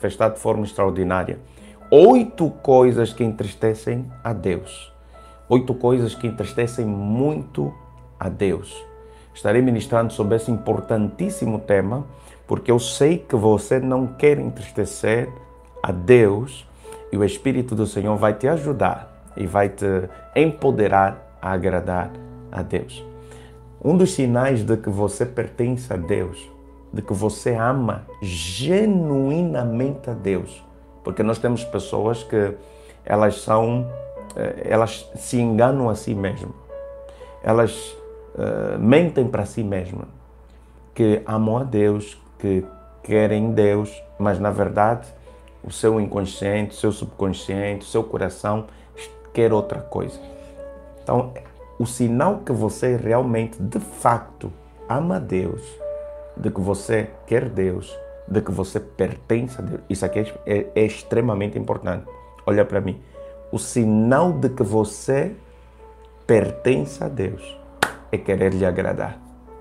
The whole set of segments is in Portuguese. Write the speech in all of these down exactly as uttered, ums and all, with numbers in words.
manifestar de forma extraordinária. Oito coisas que entristecem a Deus. Oito coisas que entristecem muito a Deus. Estarei ministrando sobre esse importantíssimo tema, porque eu sei que você não quer entristecer a Deus e o Espírito do Senhor vai te ajudar e vai te empoderar a agradar a Deus. Um dos sinais de que você pertence a Deus, de que você ama genuinamente a Deus, porque nós temos pessoas que elas são, elas se enganam a si mesmas, elas uh, mentem para si mesmas, que amam a Deus, que querem Deus, mas na verdade o seu inconsciente, o seu subconsciente, o seu coração quer outra coisa. Então, o sinal que você realmente, de facto, ama a Deus, de que você quer Deus, de que você pertence a Deus, isso aqui é, é, é extremamente importante. Olha para mim. O sinal de que você pertence a Deus é querer lhe agradar.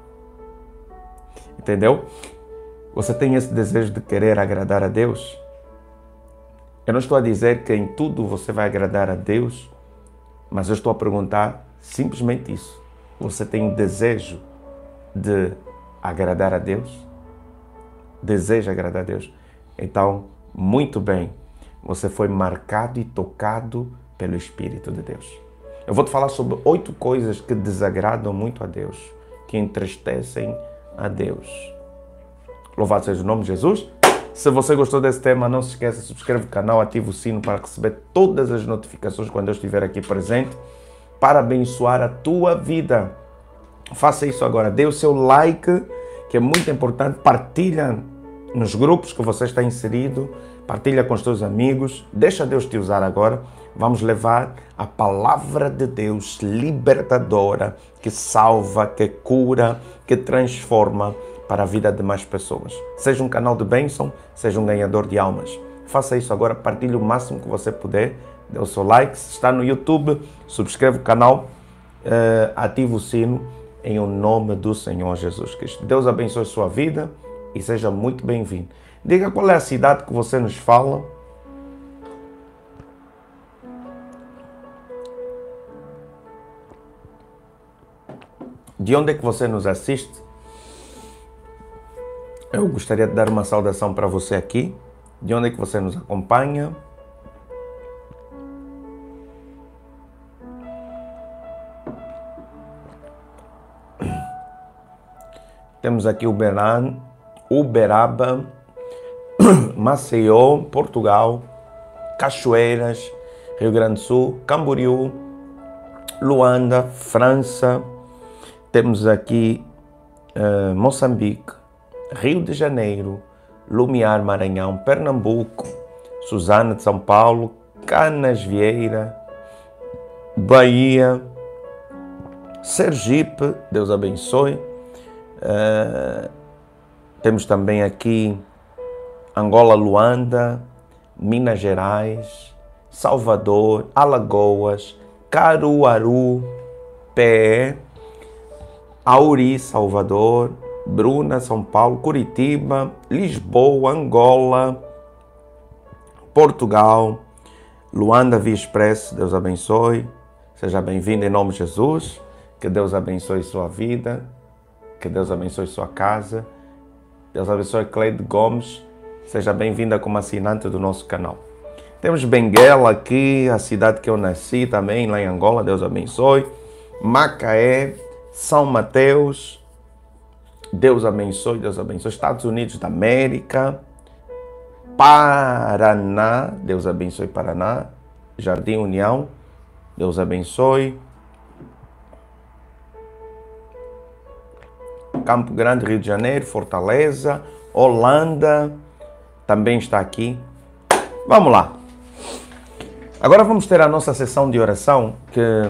Entendeu? Você tem esse desejo de querer agradar a Deus? Eu não estou a dizer que em tudo você vai agradar a Deus, mas eu estou a perguntar simplesmente isso. Você tem o desejo de agradar a Deus? Deseja agradar a Deus? Então, muito bem, você foi marcado e tocado pelo Espírito de Deus. Eu vou te falar sobre oito coisas que desagradam muito a Deus, que entristecem a Deus. Louvado seja o nome de Jesus. Se você gostou desse tema, não se esqueça, subscreve o canal, ativa o sino para receber todas as notificações quando eu estiver aqui presente, para abençoar a tua vida. Faça isso agora, dê o seu like, que é muito importante, partilha nos grupos que você está inserido, partilha com os teus amigos, deixa Deus te usar agora. Vamos levar a palavra de Deus libertadora, que salva, que cura, que transforma para a vida de mais pessoas. Seja um canal de bênção, seja um ganhador de almas. Faça isso agora, partilhe o máximo que você puder, dê o seu like. Se está no YouTube, subscreve o canal, uh, ativa o sino, em o nome do Senhor Jesus Cristo. Deus abençoe a sua vida e seja muito bem-vindo. Diga qual é a cidade que você nos fala. De onde é que você nos assiste? Eu gostaria de dar uma saudação para você aqui. De onde é que você nos acompanha? Temos aqui Uberaba, Uberaba, Maceió, Portugal, Cachoeiras, Rio Grande do Sul, Camboriú, Luanda, França. Temos aqui uh, Moçambique, Rio de Janeiro, Lumiar, Maranhão, Pernambuco, Suzana de São Paulo, Canas Vieira, Bahia, Sergipe, Deus abençoe. Uh, temos também aqui Angola, Luanda, Minas Gerais, Salvador, Alagoas, Caruaru, Pé, Auri, Salvador, Bruna, São Paulo, Curitiba, Lisboa, Angola, Portugal, Luanda Via Express, Deus abençoe. Seja bem-vindo em nome de Jesus. Que Deus abençoe sua vida. Que Deus abençoe sua casa. Deus abençoe Cleide Gomes. Seja bem-vinda como assinante do nosso canal. Temos Benguela aqui, a cidade que eu nasci também, lá em Angola. Deus abençoe. Macaé, São Mateus. Deus abençoe, Deus abençoe. Estados Unidos da América. Paraná. Deus abençoe Paraná. Jardim União. Deus abençoe. Campo Grande, Rio de Janeiro, Fortaleza, Holanda, também está aqui. Vamos lá. Agora vamos ter a nossa sessão de oração, que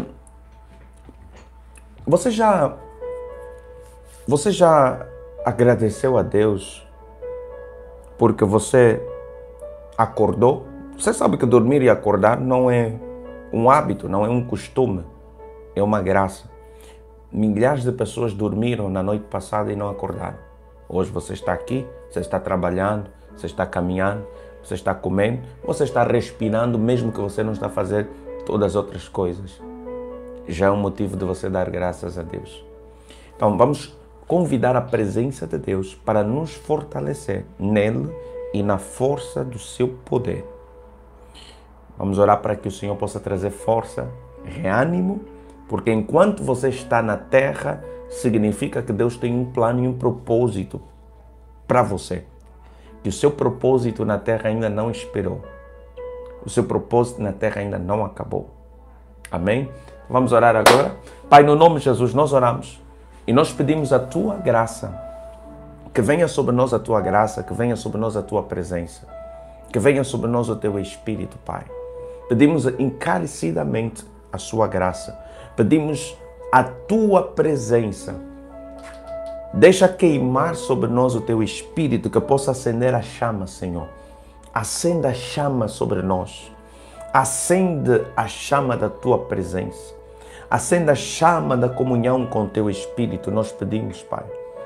você já, você já agradeceu a Deus porque você acordou? Você sabe que dormir e acordar não é um hábito, não é um costume, é uma graça. Milhares de pessoas dormiram na noite passada e não acordaram. Hoje você está aqui, você está trabalhando, você está caminhando, você está comendo, você está respirando, mesmo que você não está a fazer todas as outras coisas. Já é um motivo de você dar graças a Deus. Então vamos convidar a presença de Deus para nos fortalecer nele e na força do seu poder. Vamos orar para que o Senhor possa trazer força, reânimo, porque enquanto você está na terra, significa que Deus tem um plano e um propósito para você. Que o seu propósito na terra ainda não expirou. O seu propósito na terra ainda não acabou. Amém? Vamos orar agora. Pai, no nome de Jesus, nós oramos e nós pedimos a Tua graça. Que venha sobre nós a Tua graça, que venha sobre nós a Tua presença. Que venha sobre nós o Teu Espírito, Pai. Pedimos encarecidamente a Sua graça. Pedimos a Tua presença. Deixa queimar sobre nós o Teu Espírito, que possa acender a chama, Senhor. Acenda a chama sobre nós. Acende a chama da Tua presença. Acende a chama da comunhão com o Teu Espírito. Nós pedimos, Pai.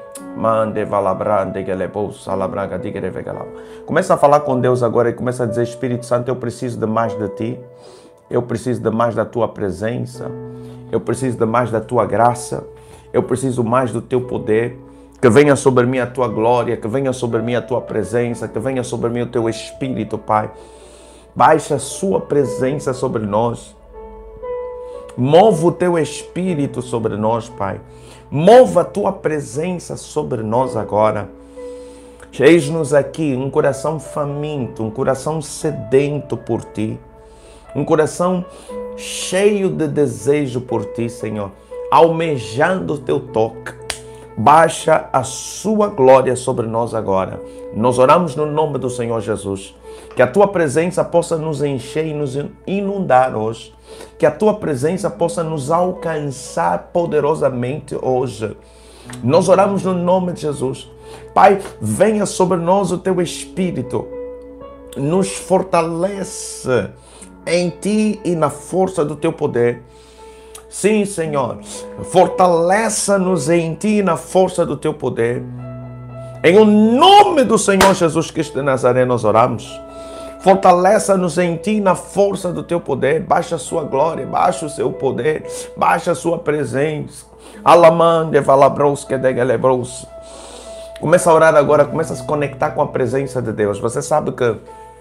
Começa a falar com Deus agora e começa a dizer: Espírito Santo, eu preciso de mais de Ti. Eu preciso de mais da Tua presença. Eu preciso de mais da Tua graça. Eu preciso mais do Teu poder. Que venha sobre mim a Tua glória. Que venha sobre mim a Tua presença. Que venha sobre mim o Teu Espírito, Pai. Baixa a Sua presença sobre nós. Mova o Teu Espírito sobre nós, Pai. Mova a Tua presença sobre nós agora. Eis-nos aqui um coração faminto, um coração sedento por Ti. Um coração cheio de desejo por Ti, Senhor. Almejando o Teu toque. Baixa a Sua glória sobre nós agora. Nós oramos no nome do Senhor Jesus. Que a Tua presença possa nos encher e nos inundar hoje. Que a Tua presença possa nos alcançar poderosamente hoje. Nós oramos no nome de Jesus. Pai, venha sobre nós o Teu Espírito. Nos fortalece em Ti e na força do Teu poder. Sim, Senhor. Fortaleça-nos em Ti e na força do Teu poder. Em o nome do Senhor Jesus Cristo de Nazaré nós oramos. Fortaleça-nos em Ti na força do Teu poder. Baixa a Sua glória, baixa o Seu poder, baixa a Sua presença. Alamande, valabros, que degelebros. Começa a orar agora, começa a se conectar com a presença de Deus. Você sabe que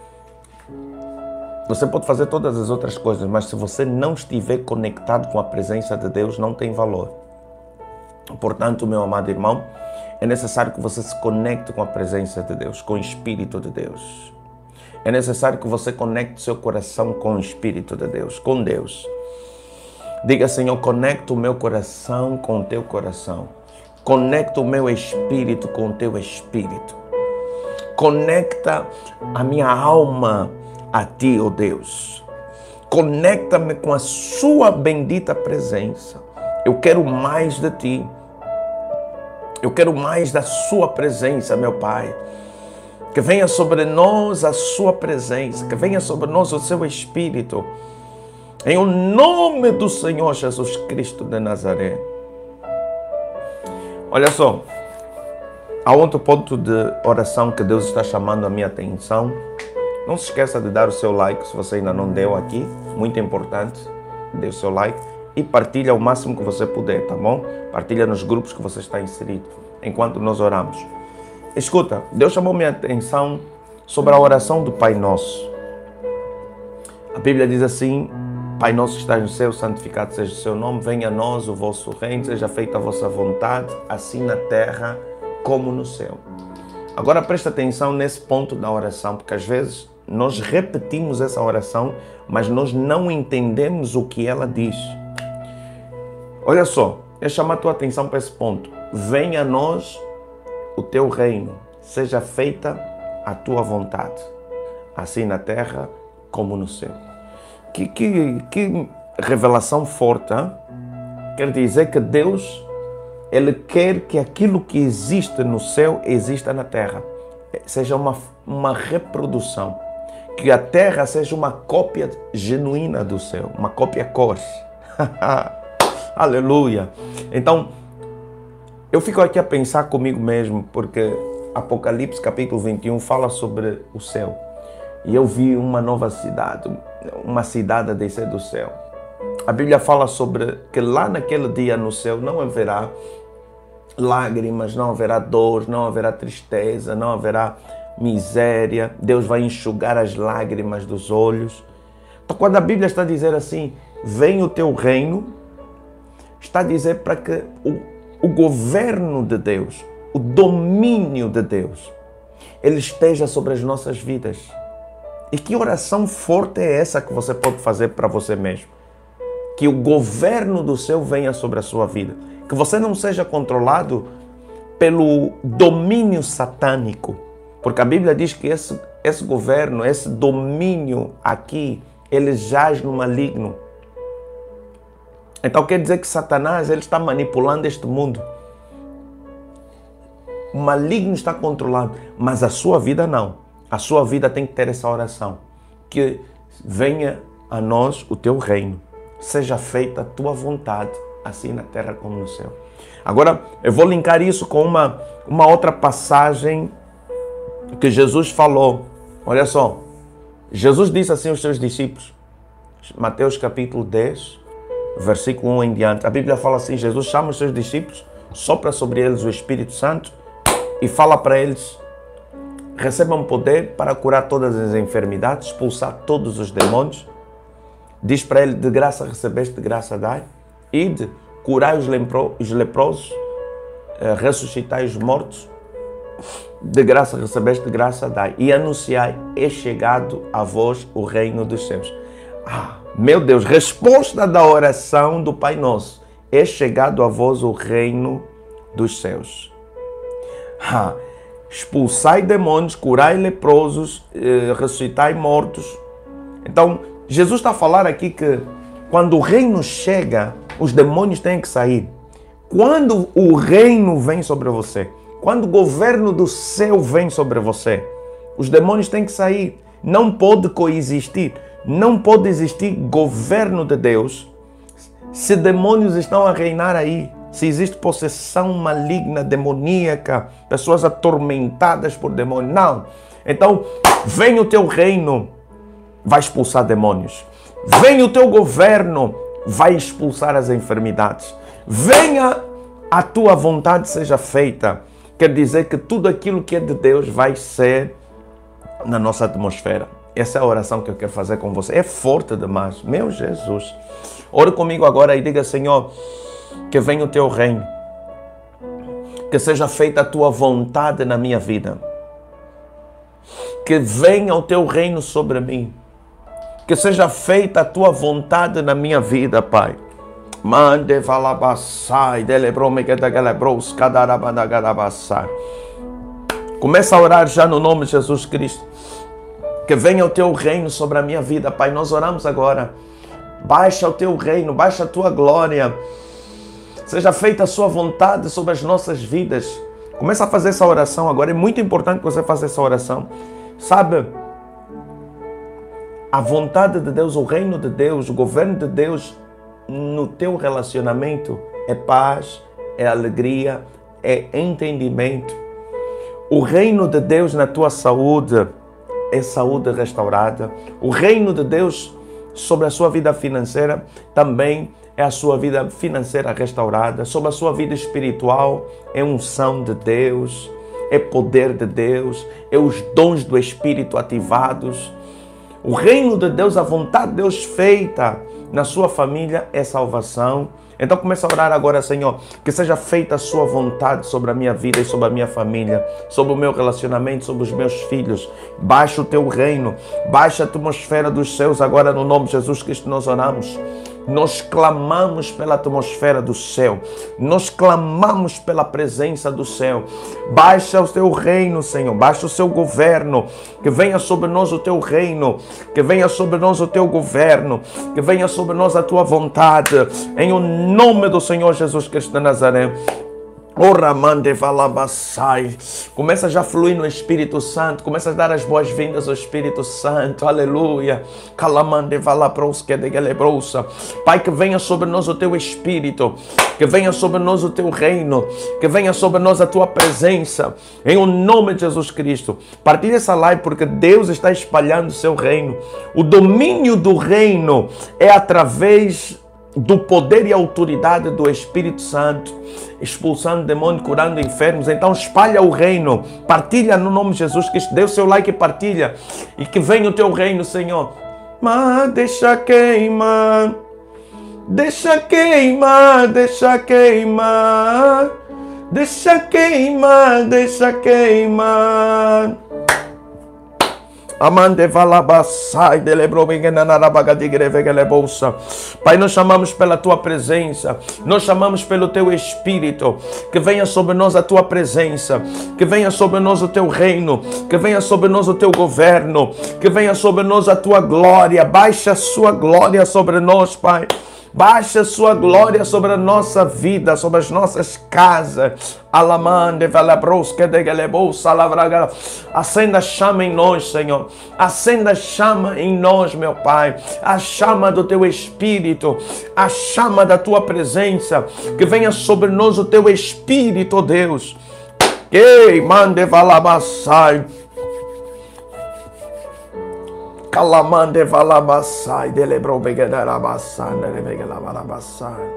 você pode fazer todas as outras coisas, mas se você não estiver conectado com a presença de Deus, não tem valor. Portanto, meu amado irmão, é necessário que você se conecte com a presença de Deus, com o Espírito de Deus. É necessário que você conecte seu coração com o Espírito de Deus, com Deus. Diga, Senhor, conecta o meu coração com o Teu coração. Conecta o meu espírito com o Teu espírito. Conecta a minha alma a Ti, ó Deus. Conecta-me com a Sua bendita presença. Eu quero mais de Ti. Eu quero mais da Sua presença, meu Pai. Que venha sobre nós a Sua presença, que venha sobre nós o Seu Espírito. Em o nome do Senhor Jesus Cristo de Nazaré. Olha só, há outro ponto de oração que Deus está chamando a minha atenção. Não se esqueça de dar o seu like se você ainda não deu aqui. Muito importante, dê o seu like. E partilha o máximo que você puder, tá bom? Partilha nos grupos que você está inserido, enquanto nós oramos. Escuta, Deus chamou minha atenção sobre a oração do Pai Nosso. A Bíblia diz assim: Pai Nosso que estás no céu, santificado seja o seu nome, venha a nós o vosso reino, seja feita a vossa vontade, assim na terra como no céu. Agora presta atenção nesse ponto da oração, porque às vezes nós repetimos essa oração, mas nós não entendemos o que ela diz. Olha só, eu chamo a tua atenção para esse ponto. Venha a nós o teu reino, seja feita a tua vontade, assim na terra como no céu. Que, que, que revelação forte, hein? Quer dizer que Deus, Ele quer que aquilo que existe no céu exista na terra, seja uma, uma reprodução, que a terra seja uma cópia genuína do céu, uma cópia cor. Aleluia! Então, eu fico aqui a pensar comigo mesmo, porque Apocalipse capítulo vinte e um fala sobre o céu. e eu vi uma nova cidade, uma cidade a descer do céu. A Bíblia fala sobre que lá naquele dia no céu não haverá lágrimas, não haverá dor, não haverá tristeza, não haverá miséria. Deus vai enxugar as lágrimas dos olhos. Então, quando a Bíblia está a dizer assim, vem o teu reino, está a dizer para que o, o governo de Deus, o domínio de Deus, ele esteja sobre as nossas vidas. E que oração forte é essa que você pode fazer para você mesmo? Que o governo do céu venha sobre a sua vida. Que você não seja controlado pelo domínio satânico. Porque a Bíblia diz que esse, esse governo, esse domínio aqui, ele jaz no maligno. Então quer dizer que Satanás ele está manipulando este mundo. O maligno está controlando, mas a sua vida não. A sua vida tem que ter essa oração. Que venha a nós o teu reino. Seja feita a tua vontade, assim na terra como no céu. Agora, eu vou linkar isso com uma, uma outra passagem que Jesus falou. Olha só. Jesus disse assim aos seus discípulos. Mateus capítulo dez, versículo um em diante. A Bíblia fala assim, Jesus chama os seus discípulos, sopra sobre eles o Espírito Santo e fala para eles, recebam poder para curar todas as enfermidades, expulsar todos os demônios. Diz para ele, de graça recebeste, de graça dai. Ide, curai os, lepro, os leprosos, ressuscitai os mortos. De graça recebeste, de graça dai. E anunciai, é chegado a vós o reino dos céus. Ah, meu Deus, resposta da oração do Pai Nosso. É chegado a vós o reino dos céus. Ah, expulsai demônios, curai leprosos, ressuscitai mortos. Então, Jesus está a falar aqui que quando o reino chega, os demônios têm que sair. Quando o reino vem sobre você, quando o governo do céu vem sobre você, os demônios têm que sair. Não pode coexistir. Não pode existir governo de Deus se demônios estão a reinar aí. Se existe possessão maligna, demoníaca, pessoas atormentadas por demônios. Não. Então, vem o teu reino, vai expulsar demônios. Vem o teu governo, vai expulsar as enfermidades. Venha a tua vontade seja feita. Quer dizer que tudo aquilo que é de Deus vai ser na nossa atmosfera. Essa é a oração que eu quero fazer com você. É forte demais. Meu Jesus. Ore comigo agora e diga, Senhor, que venha o teu reino. Que seja feita a tua vontade na minha vida. Que venha o teu reino sobre mim. Que seja feita a tua vontade na minha vida, Pai. Mande valabassai, delebrome que dagelebros, cadarabandagarabassai. Começa a orar já no nome de Jesus Cristo. Que venha o teu reino sobre a minha vida, Pai. Nós oramos agora. Baixa o teu reino, baixa a tua glória. Seja feita a sua vontade sobre as nossas vidas. Começa a fazer essa oração agora. É muito importante que você faça essa oração. Sabe, a vontade de Deus, o reino de Deus, o governo de Deus no teu relacionamento é paz, é alegria, é entendimento. O reino de Deus na tua saúde é saúde restaurada. O reino de Deus sobre a sua vida financeira também é a sua vida financeira restaurada. Sobre a sua vida espiritual é unção de Deus, é poder de Deus, é os dons do Espírito ativados. O reino de Deus, a vontade de Deus feita na sua família é salvação. Então começa a orar agora, Senhor, que seja feita a sua vontade sobre a minha vida e sobre a minha família, sobre o meu relacionamento, sobre os meus filhos. Baixa o teu reino, baixa a atmosfera dos céus agora no nome de Jesus Cristo nós oramos. Nós clamamos pela atmosfera do céu. Nós clamamos pela presença do céu. Baixa o teu reino, Senhor. Baixa o seu governo. Que venha sobre nós o teu reino. Que venha sobre nós o teu governo. Que venha sobre nós a tua vontade. Em o nome do Senhor Jesus Cristo de Nazaré. Oramande falabassai. Começa já a fluir no Espírito Santo. Começa a dar as boas-vindas ao Espírito Santo. Aleluia. Calamande valabroske de gelebrosa. Pai, que venha sobre nós o teu Espírito. Que venha sobre nós o teu reino. Que venha sobre nós a tua presença. Em o nome de Jesus Cristo. Partilhe essa live porque Deus está espalhando o seu reino. O domínio do reino é através do poder e autoridade do Espírito Santo, expulsando demônios, curando enfermos. Então espalha o reino, partilha no nome de Jesus Cristo, dê o seu like e partilha, e que venha o teu reino, Senhor. Mas deixa queimar, deixa queimar, deixa queimar, deixa queimar, deixa queimar. Amande valabassai bolsa. Pai, nós chamamos pela tua presença, nós chamamos pelo teu Espírito, que venha sobre nós a tua presença, que venha sobre nós o teu reino, que venha sobre nós o teu governo, que venha sobre nós a tua glória. Baixa a sua glória sobre nós, Pai. Baixa a sua glória sobre a nossa vida, sobre as nossas casas. Alamande, velabroska de gelebouça, lavraga. Acenda a chama em nós, Senhor. Acenda a chama em nós, meu Pai. A chama do teu Espírito, a chama da tua presença. Que venha sobre nós o teu Espírito, Deus. Que mande valabassai. Calamande valabassai, delebro begedarabassai, delebegelabassai.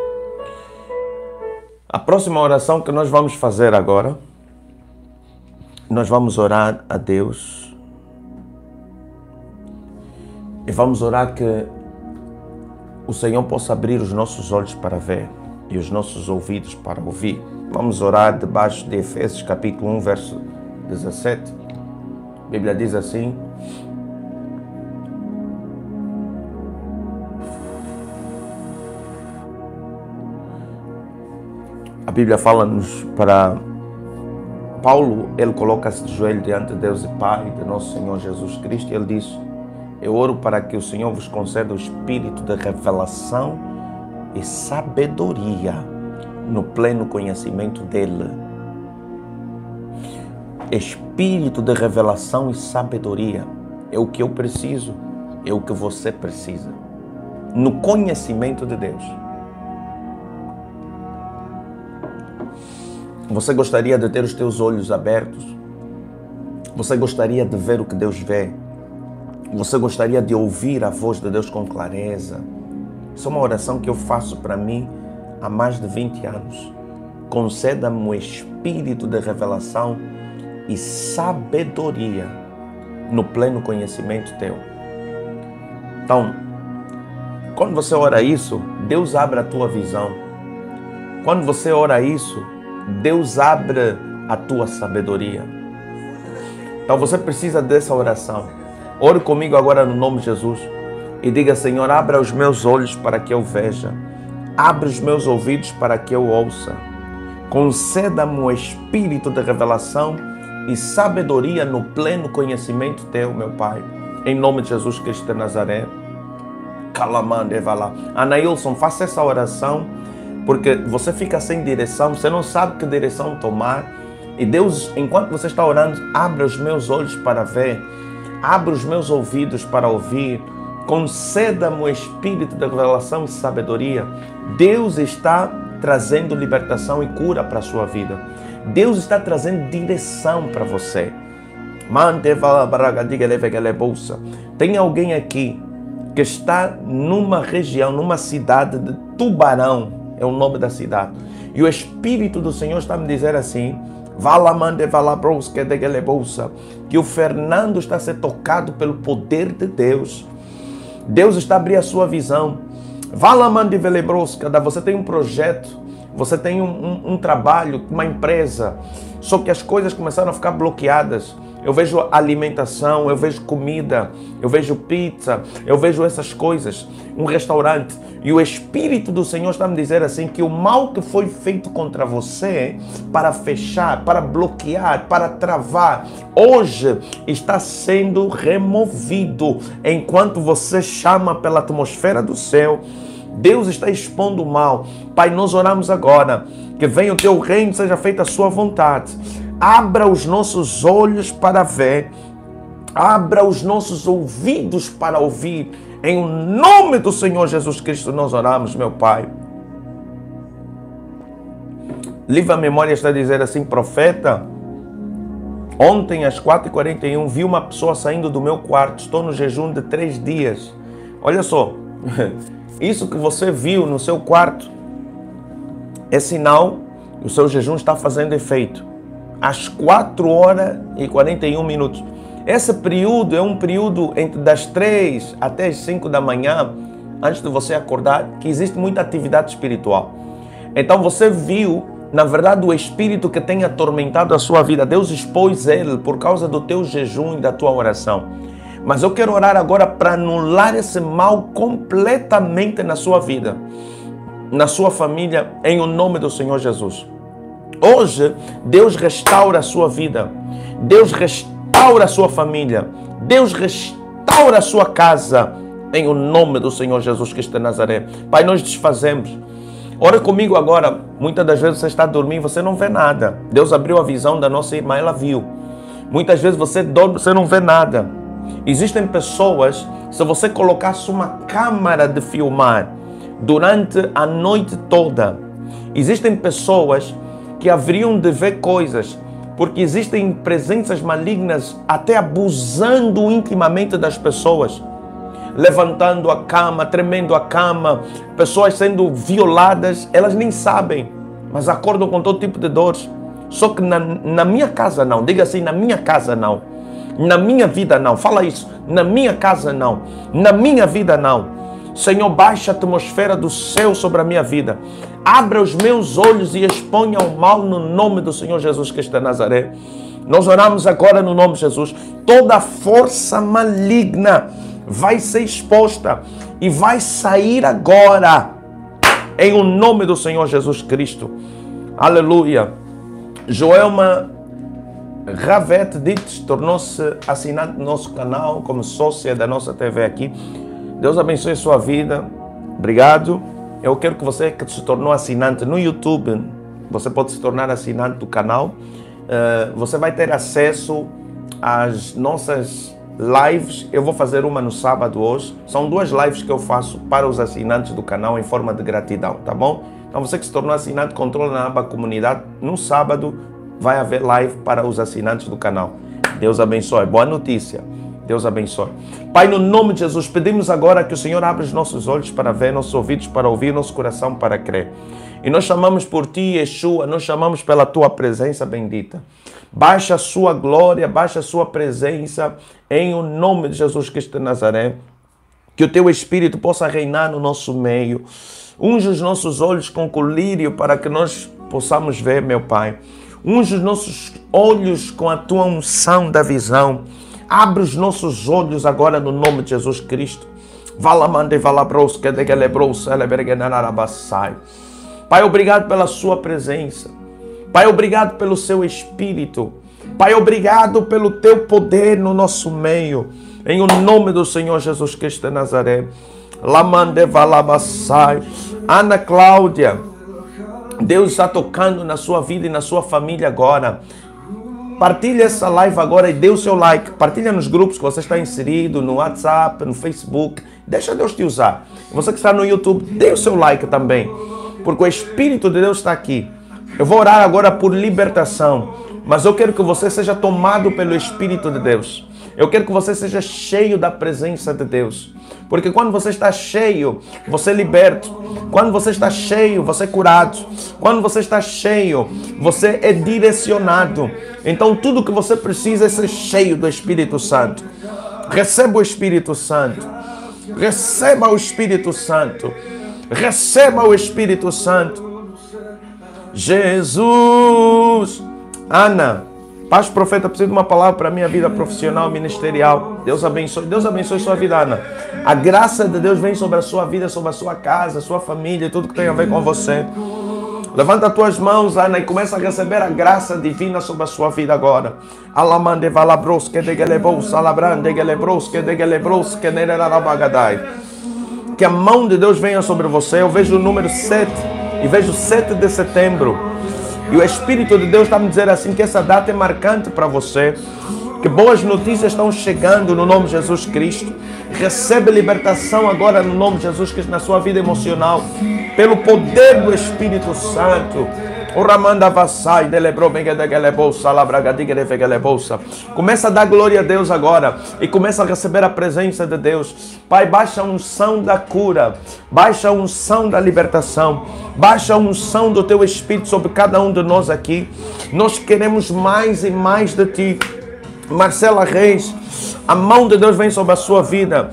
A próxima oração que nós vamos fazer agora, nós vamos orar a Deus e vamos orar que o Senhor possa abrir os nossos olhos para ver e os nossos ouvidos para ouvir. Vamos orar debaixo de Efésios capítulo um, verso dezessete. A Bíblia diz assim: a Bíblia fala-nos para Paulo, ele coloca-se de joelho diante de Deus e Pai, de nosso Senhor Jesus Cristo, e ele diz: eu oro para que o Senhor vos conceda o espírito de revelação e sabedoria no pleno conhecimento dele. Espírito de revelação e sabedoria é o que eu preciso, é o que você precisa, no conhecimento de Deus. Você gostaria de ter os teus olhos abertos? Você gostaria de ver o que Deus vê? Você gostaria de ouvir a voz de Deus com clareza? Isso é uma oração que eu faço para mim há mais de vinte anos. Conceda-me o espírito de revelação e sabedoria no pleno conhecimento teu. Então, quando você ora isso, Deus abre a tua visão. Quando você ora isso, Deus abre a tua sabedoria. Então você precisa dessa oração. Ore comigo agora no nome de Jesus e diga: Senhor, abra os meus olhos para que eu veja. Abre os meus ouvidos para que eu ouça. Conceda-me o espírito de revelação e sabedoria no pleno conhecimento teu, meu Pai. Em nome de Jesus Cristo de Nazaré. Calamande, vai lá. Anailson, faça essa oração, porque você fica sem direção, você não sabe que direção tomar. E Deus, enquanto você está orando, abre os meus olhos para ver, abre os meus ouvidos para ouvir, conceda-me o espírito de revelação e sabedoria. Deus está trazendo libertação e cura para a sua vida. Deus está trazendo direção para você. Tem alguém aqui que está numa região, numa cidade de Tubarão, é o nome da cidade, e o Espírito do Senhor está me dizer assim: que o Fernando está a ser tocado pelo poder de Deus. Deus está a abrir a sua visão. Você tem um projeto, você tem um, um, um trabalho, uma empresa, só que as coisas começaram a ficar bloqueadas. Eu vejo alimentação, eu vejo comida, eu vejo pizza, eu vejo essas coisas, um restaurante. E o Espírito do Senhor está a me dizer assim, que o mal que foi feito contra você para fechar, para bloquear, para travar, hoje está sendo removido enquanto você chama pela atmosfera do céu. Deus está expondo o mal. Pai, nós oramos agora, que venha o teu reino, seja feita a sua vontade. Abra os nossos olhos para ver, abra os nossos ouvidos para ouvir. Em nome do Senhor Jesus Cristo nós oramos, meu Pai. Livre a memória está a dizer assim, profeta, ontem às quatro e quarenta e um vi uma pessoa saindo do meu quarto, estou no jejum de três dias. Olha só, isso que você viu no seu quarto é sinal que o seu jejum está fazendo efeito. Às quatro horas e quarenta e um minutos. Esse período é um período entre das três até as cinco da manhã, antes de você acordar, que existe muita atividade espiritual. Então você viu, na verdade, o espírito que tem atormentado a sua vida. Deus expôs ele por causa do teu jejum e da tua oração. Mas eu quero orar agora para anular esse mal completamente na sua vida, na sua família, em o nome do Senhor Jesus. Hoje, Deus restaura a sua vida. Deus restaura a sua família. Deus restaura a sua casa, em o nome do Senhor Jesus Cristo de Nazaré. Pai, nós desfazemos. Ora comigo agora. Muitas das vezes você está dormindo, você não vê nada. Deus abriu a visão da nossa irmã, ela viu. Muitas vezes você dorme, você não vê nada. Existem pessoas, se você colocasse uma câmera de filmar durante a noite toda, existem pessoas que haveriam de ver coisas, porque existem presenças malignas até abusando intimamente das pessoas, levantando a cama, tremendo a cama, pessoas sendo violadas, elas nem sabem, mas acordam com todo tipo de dores. Só que na, na minha casa não, diga assim, na minha casa não. Na minha vida não, fala isso, na minha casa não, na minha vida não. Senhor, baixa a atmosfera do céu sobre a minha vida. Abra os meus olhos e exponha o mal no nome do Senhor Jesus Cristo de Nazaré. Nós oramos agora no nome de Jesus. Toda força maligna vai ser exposta e vai sair agora, em o nome do Senhor Jesus Cristo. Aleluia. Joelma Ravete Dites tornou-se assinante do nosso canal, como sócia da nossa T V aqui. Deus abençoe a sua vida. Obrigado. Eu quero que você que se tornou assinante no YouTube, você pode se tornar assinante do canal. Uh, você vai ter acesso às nossas lives. Eu vou fazer uma no sábado hoje. São duas lives que eu faço para os assinantes do canal em forma de gratidão, tá bom? Então você que se tornou assinante, controla na aba comunidade. No sábado vai haver live para os assinantes do canal. Deus abençoe. Boa notícia. Deus abençoe. Pai, no nome de Jesus, pedimos agora que o Senhor abra os nossos olhos para ver, nossos ouvidos para ouvir, nosso coração para crer. E nós chamamos por Ti, Yeshua, nós chamamos pela Tua presença bendita. Baixa a Sua glória, baixa a Sua presença, em o nome de Jesus Cristo de Nazaré. Que o Teu Espírito possa reinar no nosso meio. Unge os nossos olhos com colírio para que nós possamos ver, meu Pai. Unge os nossos olhos com a Tua unção da visão. Abre os nossos olhos agora no nome de Jesus Cristo. Pai, obrigado pela Sua presença. Pai, obrigado pelo Seu Espírito. Pai, obrigado pelo Teu poder no nosso meio. Em o nome do Senhor Jesus Cristo de Nazaré. Ana Cláudia, Deus está tocando na sua vida e na sua família agora. Partilha essa live agora e dê o seu like. Partilha nos grupos que você está inserido, no WhatsApp, no Facebook. Deixa Deus te usar. Você que está no YouTube, dê o seu like também. Porque o Espírito de Deus está aqui. Eu vou orar agora por libertação. Mas eu quero que você seja tomado pelo Espírito de Deus. Eu quero que você seja cheio da presença de Deus. Porque quando você está cheio, você é liberto. Quando você está cheio, você é curado. Quando você está cheio, você é direcionado. Então tudo que você precisa é ser cheio do Espírito Santo. Receba o Espírito Santo. Receba o Espírito Santo. Receba o Espírito Santo. Jesus. Ana, Paz Profeta, preciso de uma palavra para a minha vida profissional, ministerial. Deus abençoe. Deus abençoe sua vida, Ana. A graça de Deus vem sobre a sua vida, sobre a sua casa, sua família, tudo que tem a ver com você. Levanta as tuas mãos, Ana, e começa a receber a graça divina sobre a sua vida agora. Alamande valabroske de gelebos, alabrande gelebroske de gelebroske nerarabagadai. que a mão de Deus venha sobre você. Eu vejo o número sete e vejo sete de setembro. E o Espírito de Deus está me dizendo assim que essa data é marcante para você. Que boas notícias estão chegando no nome de Jesus Cristo. Recebe libertação agora no nome de Jesus Cristo na sua vida emocional. Pelo poder do Espírito Santo. Começa a dar glória a Deus agora. E começa a receber a presença de Deus. Pai, baixa a unção da cura. Baixa a unção da libertação. Baixa a unção do teu Espírito sobre cada um de nós aqui. Nós queremos mais e mais de ti. Marcela Reis, a mão de Deus vem sobre a sua vida.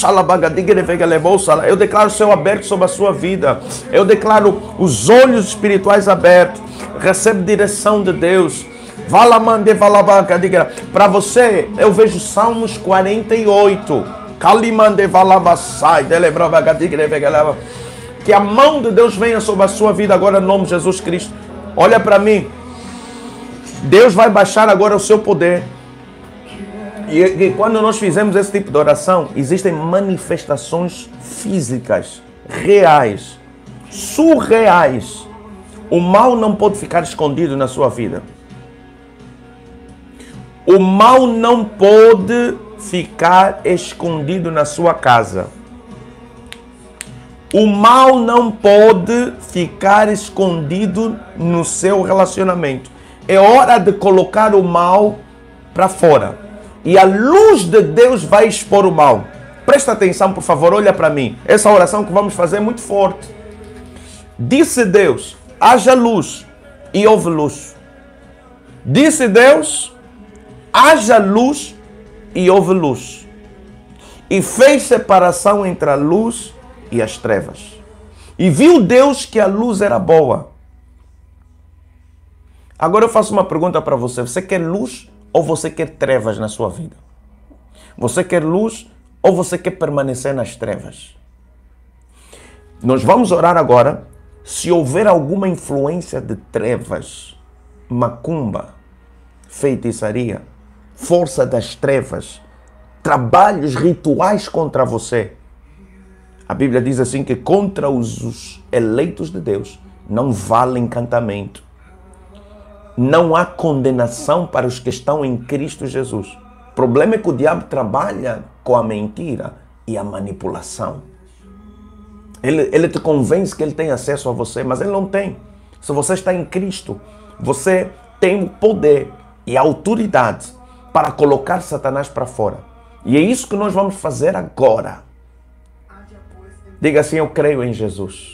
Eu declaro o céu aberto sobre a sua vida. Eu declaro os olhos espirituais abertos. Recebe direção de Deus. Para você, eu vejo Salmos quarenta e oito. Que a mão de Deus venha sobre a sua vida agora, em nome de Jesus Cristo. Olha para mim. Deus vai baixar agora o seu poder. E, e quando nós fizemos esse tipo de oração, existem manifestações físicas, reais, surreais. O mal não pode ficar escondido na sua vida. O mal não pode ficar escondido na sua casa. O mal não pode ficar escondido no seu relacionamento. É hora de colocar o mal para fora. E a luz de Deus vai expor o mal. Presta atenção, por favor, olha para mim. Essa oração que vamos fazer é muito forte. Disse Deus, haja luz, e houve luz. Disse Deus, haja luz, e houve luz. E fez separação entre a luz e as trevas. E viu Deus que a luz era boa. Agora eu faço uma pergunta para você. Você quer luz ou você quer trevas na sua vida? Você quer luz ou você quer permanecer nas trevas? Nós vamos orar agora. Se houver alguma influência de trevas, macumba, feitiçaria, força das trevas, trabalhos rituais contra você. A Bíblia diz assim que contra os eleitos de Deus não vale encantamento. Não há condenação para os que estão em Cristo Jesus. O problema é que o diabo trabalha com a mentira e a manipulação. Ele, ele te convence que ele tem acesso a você, mas ele não tem. Se você está em Cristo, você tem o poder e a autoridade para colocar Satanás para fora. E é isso que nós vamos fazer agora. Diga assim, eu creio em Jesus.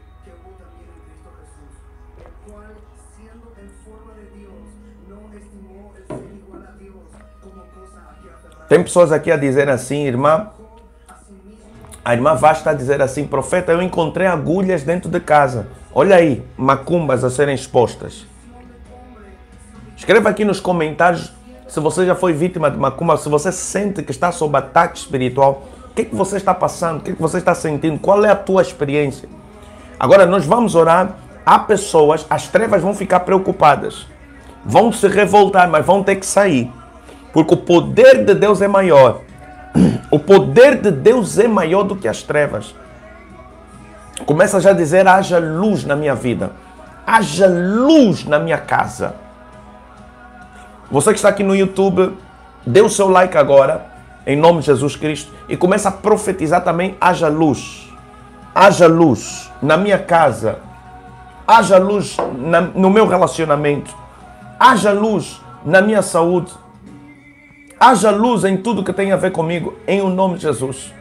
Tem pessoas aqui a dizer assim, irmã, a irmã Vasta a dizer assim, profeta, eu encontrei agulhas dentro de casa. Olha aí, macumbas a serem expostas. Escreva aqui nos comentários se você já foi vítima de macumba, se você sente que está sob ataque espiritual. O que, que você está passando? O que, que você está sentindo? Qual é a tua experiência? Agora nós vamos orar. Há pessoas, as trevas vão ficar preocupadas. Vão se revoltar, mas vão ter que sair. Porque o poder de Deus é maior. O poder de Deus é maior do que as trevas. Começa já a dizer, haja luz na minha vida. Haja luz na minha casa. Você que está aqui no YouTube, dê o seu like agora, em nome de Jesus Cristo, e começa a profetizar também, haja luz. Haja luz na minha casa. Haja luz na, no meu relacionamento. Haja luz na minha saúde. Haja luz em tudo que tem a ver comigo, em o nome de Jesus.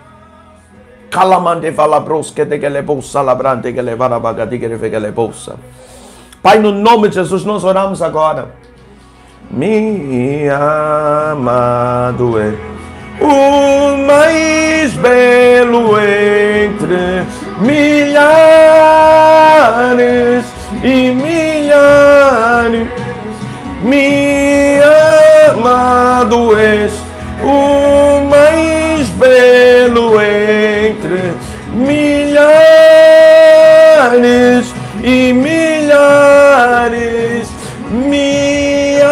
Pai, no nome de Jesus, nós oramos agora. Meu amado é o mais belo entre milhares e milhares. Meu amado és o mais belo entre milhares e milhares. Meu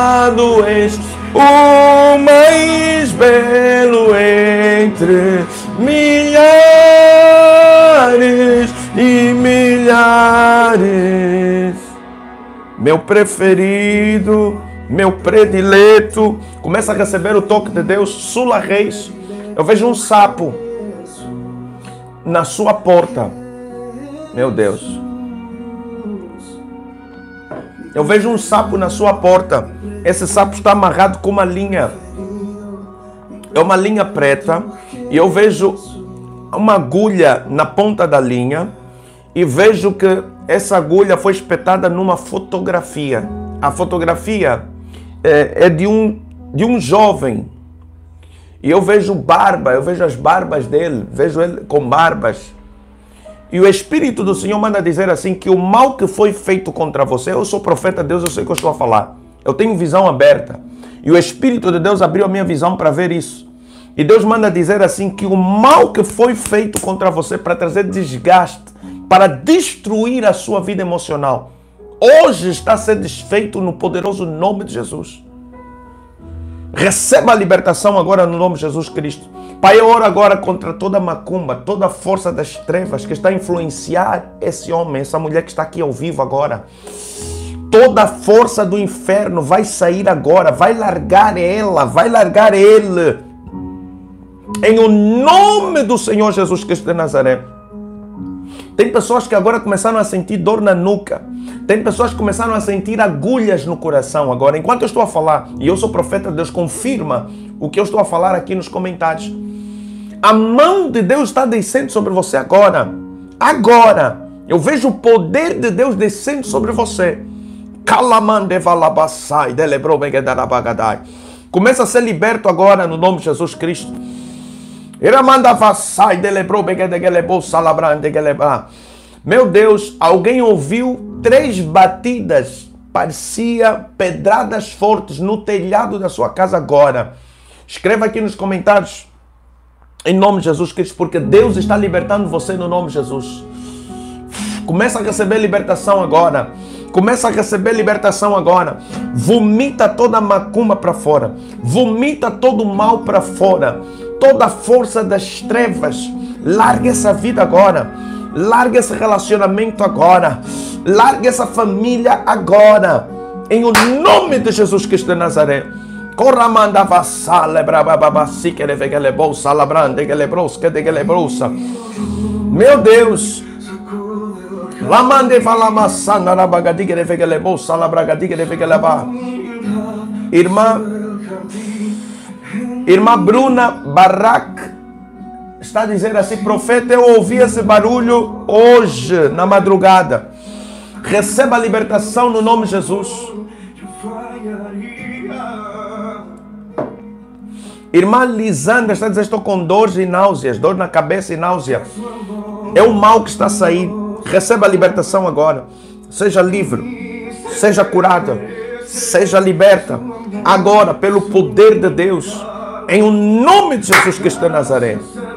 amado és o mais belo entre milhares e milhares. Meu preferido, meu predileto. Começa a receber o toque de Deus. Sula Reis. Eu vejo um sapo na sua porta. Meu Deus. Eu vejo um sapo na sua porta. Esse sapo está amarrado com uma linha. É uma linha preta. E eu vejo uma agulha na ponta da linha. E vejo que essa agulha foi espetada numa fotografia. A fotografia é, é de, um, de um jovem. E eu vejo barba, eu vejo as barbas dele. Vejo ele com barbas. E o Espírito do Senhor manda dizer assim, que o mal que foi feito contra você, eu sou profeta de Deus, eu sei o que eu estou a falar. Eu tenho visão aberta. E o Espírito de Deus abriu a minha visão para ver isso. E Deus manda dizer assim, que o mal que foi feito contra você para trazer desgaste, para destruir a sua vida emocional, hoje está a ser desfeito no poderoso nome de Jesus. Receba a libertação agora no nome de Jesus Cristo. Pai, eu oro agora contra toda macumba, toda a força das trevas que está a influenciar esse homem, essa mulher que está aqui ao vivo agora. Toda a força do inferno vai sair agora, vai largar ela, vai largar ele. Em o nome do Senhor Jesus Cristo de Nazaré. Tem pessoas que agora começaram a sentir dor na nuca. Tem pessoas que começaram a sentir agulhas no coração agora. Enquanto eu estou a falar, e eu sou profeta de Deus, confirma o que eu estou a falar aqui nos comentários. A mão de Deus está descendo sobre você agora. Agora. Eu vejo o poder de Deus descendo sobre você. Começa a ser liberto agora no nome de Jesus Cristo. Meu Deus, alguém ouviu três batidas, parecia pedradas fortes no telhado da sua casa agora. Escreva aqui nos comentários, em nome de Jesus Cristo, porque Deus está libertando você no nome de Jesus. Começa a receber libertação agora. Começa a receber libertação agora. Vomita toda a macumba para fora. Vomita todo o mal para fora. Toda a força das trevas. Larga essa vida agora. Larga esse relacionamento agora. Larga essa família agora. Em o nome de Jesus Cristo de Nazaré. Meu Deus. Irmã, irmã Bruna Barak está dizendo assim, profeta, eu ouvi esse barulho hoje, na madrugada. Receba a libertação no nome de Jesus. Irmã Lisandra está dizendo, estou com dores e náuseas, dor na cabeça e náusea. É o mal que está a sair. Receba a libertação agora. Seja livre, seja curada, seja liberta. Agora, pelo poder de Deus, em o nome de Jesus Cristo de Nazaré.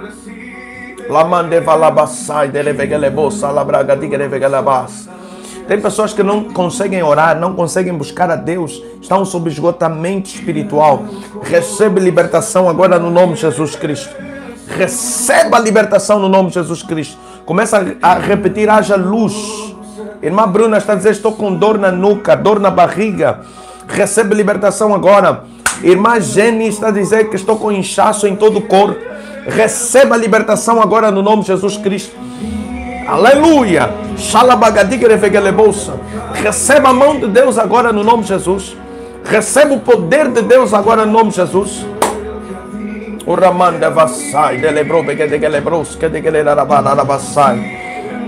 Tem pessoas que não conseguem orar, não conseguem buscar a Deus, estão sob esgotamento espiritual. Receba libertação agora no nome de Jesus Cristo. Receba a libertação no nome de Jesus Cristo. Começa a repetir, haja luz. Irmã Bruna está dizendo, estou com dor na nuca, dor na barriga. Recebe libertação agora. Irmã Jenny está dizendo que estou com inchaço em todo o corpo. Receba a libertação agora no nome de Jesus Cristo. Aleluia. Receba a mão de Deus agora no nome de Jesus. Receba o poder de Deus agora no nome de Jesus. O Ramanda Vassai, Delebro, Begedegelebros, que de Gelerabana Vassai.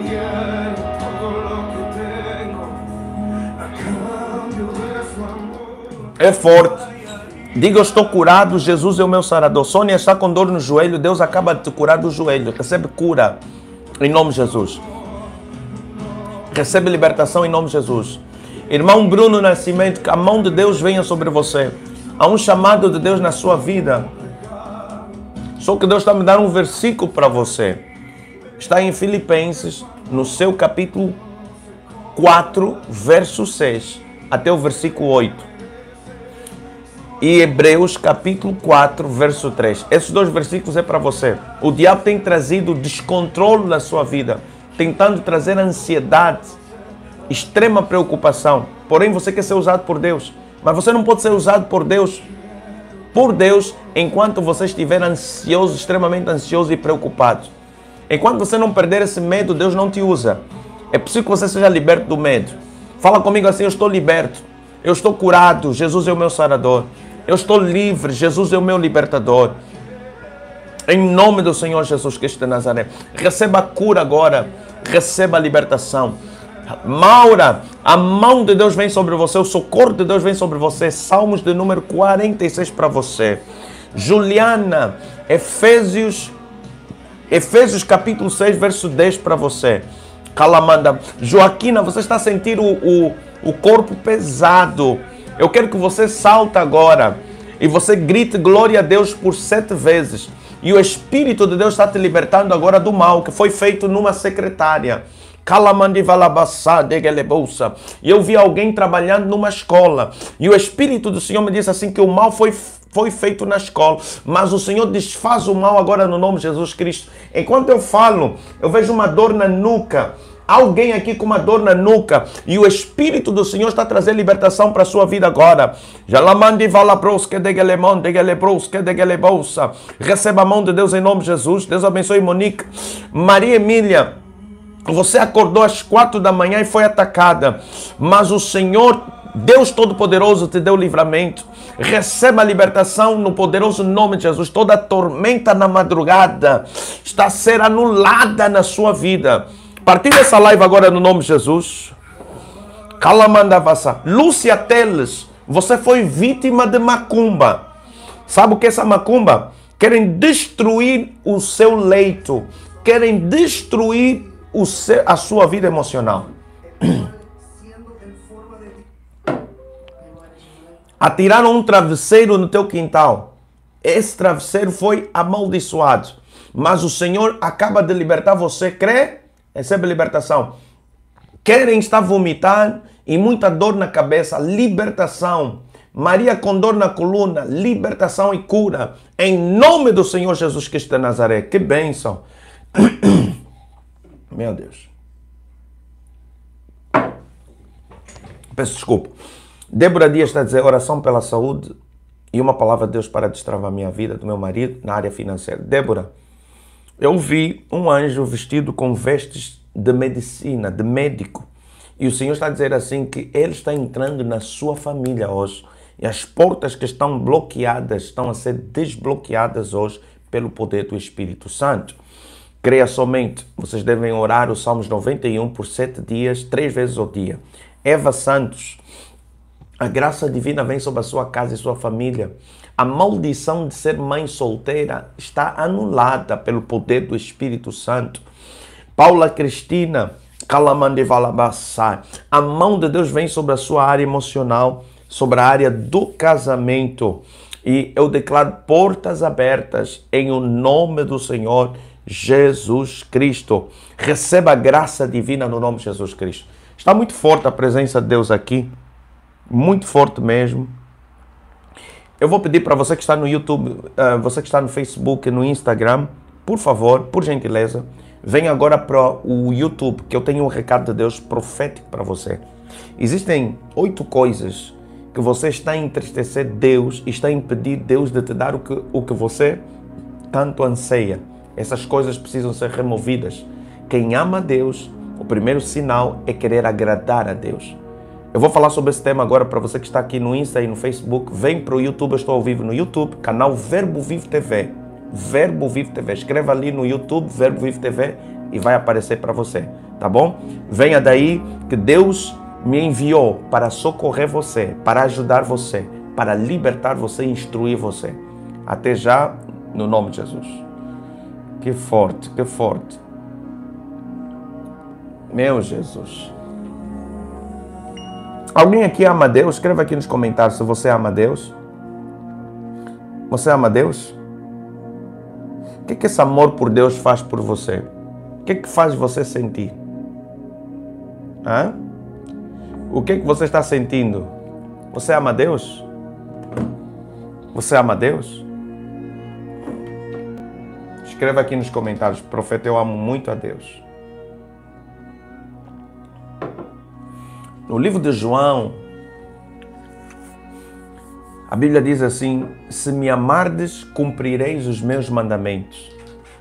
É forte. Diga, eu estou curado, Jesus é o meu sarador. Sônia está com dor no joelho, Deus acaba de te curar do joelho. Recebe cura em nome de Jesus. Recebe libertação em nome de Jesus. Irmão Bruno Nascimento, que a mão de Deus venha sobre você. Há um chamado de Deus na sua vida. Só que Deus está me dando um versículo para você. Está em Filipenses, no seu capítulo quatro, verso seis, até o versículo oito. e Hebreus capítulo quatro, verso três. Esses dois versículos é para você. O diabo tem trazido descontrole na sua vida, tentando trazer ansiedade, extrema preocupação. Porém, você quer ser usado por Deus. Mas você não pode ser usado por Deus, por Deus, enquanto você estiver ansioso, extremamente ansioso e preocupado. Enquanto você não perder esse medo, Deus não te usa. É possível que você seja liberto do medo. Fala comigo assim: eu estou liberto, eu estou curado, Jesus é o meu sarador. Eu estou livre, Jesus é o meu libertador. Em nome do Senhor Jesus Cristo de Nazaré. Receba a cura agora, receba a libertação. Maura, a mão de Deus vem sobre você, o socorro de Deus vem sobre você. Salmos de número quarenta e seis para você. Juliana, Efésios, Efésios capítulo seis, verso dez para você. Calamanda, Joaquina, você está sentindo o, o, o corpo pesado. Eu quero que você salte agora e você grite glória a Deus por sete vezes. E o Espírito de Deus está te libertando agora do mal que foi feito numa secretária. E eu vi alguém trabalhando numa escola. E o Espírito do Senhor me disse assim que o mal foi, foi feito na escola. Mas o Senhor desfaz o mal agora no nome de Jesus Cristo. Enquanto eu falo, eu vejo uma dor na nuca. Alguém aqui com uma dor na nuca. E o Espírito do Senhor está trazendo libertação para a sua vida agora. Receba a mão de Deus em nome de Jesus. Deus abençoe Monique. Maria Emília, você acordou às quatro da manhã e foi atacada. Mas o Senhor, Deus Todo-Poderoso, te deu livramento. Receba a libertação no poderoso nome de Jesus. Toda tormenta na madrugada está a ser anulada na sua vida. Partilha essa live agora no nome de Jesus. Calamandavassa. Lúcia Teles, você foi vítima de macumba. Sabe o que é essa macumba? Querem destruir o seu leito. Querem destruir o seu, a sua vida emocional. Atiraram um travesseiro no teu quintal. Esse travesseiro foi amaldiçoado. Mas o Senhor acaba de libertar você. Crê? Recebe libertação. Querem estar vomitando e muita dor na cabeça. Libertação. Maria com dor na coluna. Libertação e cura. Em nome do Senhor Jesus Cristo de Nazaré. Que bênção. Meu Deus. Peço desculpa. Débora Dias está a dizer oração pela saúde e uma palavra de Deus para destravar a minha vida, do meu marido, na área financeira. Débora, eu vi um anjo vestido com vestes de medicina, de médico. E o Senhor está a dizer assim que Ele está entrando na sua família hoje. E as portas que estão bloqueadas estão a ser desbloqueadas hoje pelo poder do Espírito Santo. Creia somente. Vocês devem orar os Salmos noventa e um por sete dias, três vezes ao dia. Eva Santos, a graça divina vem sobre a sua casa e sua família. A maldição de ser mãe solteira está anulada pelo poder do Espírito Santo. Paula Cristina, Calamandevalabassai. A mão de Deus vem sobre a sua área emocional, sobre a área do casamento. E eu declaro portas abertas em o nome do Senhor Jesus Cristo. Receba a graça divina no nome de Jesus Cristo. Está muito forte a presença de Deus aqui. Muito forte mesmo. Eu vou pedir para você que está no YouTube, uh, você que está no Facebook, no Instagram, por favor, por gentileza, venha agora para o YouTube, que eu tenho um recado de Deus profético para você. Existem oito coisas que você está a entristecer Deus e está a impedir Deus de te dar o que, o que você tanto anseia. Essas coisas precisam ser removidas. Quem ama a Deus, o primeiro sinal é querer agradar a Deus. Eu vou falar sobre esse tema agora para você que está aqui no Insta e no Facebook. Vem para o YouTube, eu estou ao vivo no YouTube, canal Verbo Vivo T V. Verbo Vivo T V. Escreva ali no YouTube, Verbo Vivo T V, e vai aparecer para você, tá bom? Venha daí que Deus me enviou para socorrer você, para ajudar você, para libertar você e instruir você. Até já, no nome de Jesus. Que forte, que forte. Meu Jesus. Alguém aqui ama a Deus? Escreva aqui nos comentários se você ama a Deus. Você ama a Deus? O que, que esse amor por Deus faz por você? O que, que faz você sentir? Hã? O que, que você está sentindo? Você ama a Deus? Você ama Deus? Escreva aqui nos comentários, profeta, eu amo muito a Deus. No livro de João, a Bíblia diz assim: se me amardes, cumprireis os meus mandamentos.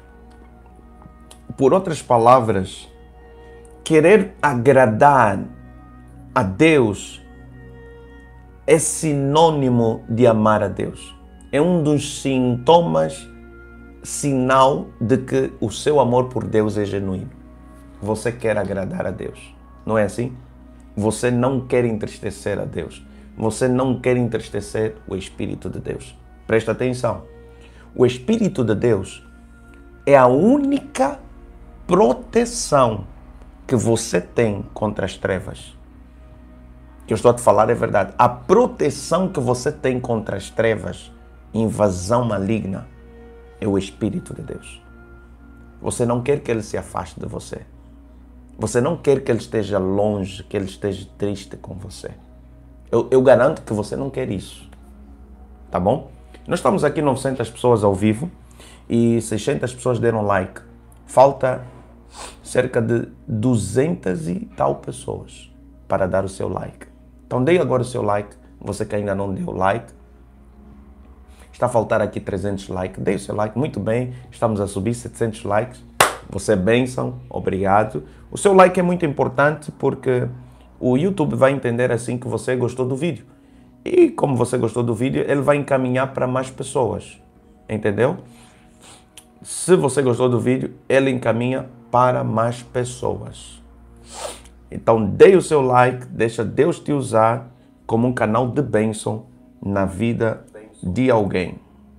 Por outras palavras, querer agradar a Deus é sinônimo de amar a Deus. É um dos sintomas, sinal de que o seu amor por Deus é genuíno. Você quer agradar a Deus, não é assim? Você não quer entristecer a Deus. Você não quer entristecer o Espírito de Deus. Presta atenção. O Espírito de Deus é a única proteção que você tem contra as trevas. O que eu estou a te falar é verdade. A proteção que você tem contra as trevas, invasão maligna, é o Espírito de Deus. Você não quer que ele se afaste de você. Você não quer que ele esteja longe, que ele esteja triste com você. Eu, eu garanto que você não quer isso. Tá bom? Nós estamos aqui novecentas pessoas ao vivo e seiscentas pessoas deram like. Falta cerca de duzentas e tal pessoas para dar o seu like. Então dê agora o seu like. Você que ainda não deu like. Está a faltar aqui trezentos likes. Dê o seu like. Muito bem. Estamos a subir setecentos likes. Você é bênção. Obrigado. O seu like é muito importante porque o YouTube vai entender assim que você gostou do vídeo. E como você gostou do vídeo, ele vai encaminhar para mais pessoas. Entendeu? Se você gostou do vídeo, ele encaminha para mais pessoas. Então, dê o seu like, deixa Deus te usar como um canal de bênção na vida de alguém.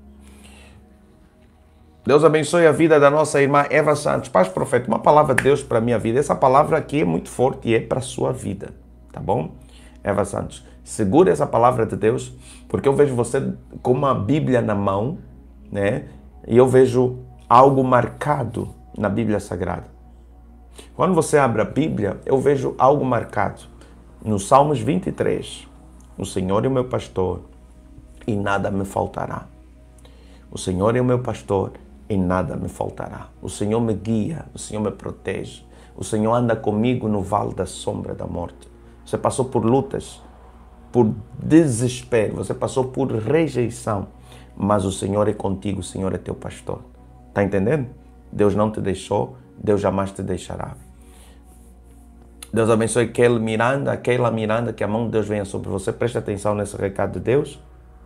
Deus abençoe a vida da nossa irmã Eva Santos. Paz, profeta, uma palavra de Deus para a minha vida. Essa palavra aqui é muito forte e é para a sua vida, tá bom? Eva Santos, segure essa palavra de Deus, porque eu vejo você com uma Bíblia na mão, né? E eu vejo algo marcado na Bíblia Sagrada. Quando você abre a Bíblia, eu vejo algo marcado. No Salmos vinte e três, o Senhor é o meu pastor e nada me faltará. O Senhor é o meu pastor e nada me faltará. O Senhor me guia, o Senhor me protege. O Senhor anda comigo no vale da sombra da morte. Você passou por lutas, por desespero, você passou por rejeição, mas o Senhor é contigo, o Senhor é teu pastor. Está entendendo? Deus não te deixou, Deus jamais te deixará. Deus abençoe Keila Miranda, Keila Miranda, que a mão de Deus venha sobre você. Preste atenção nesse recado de Deus.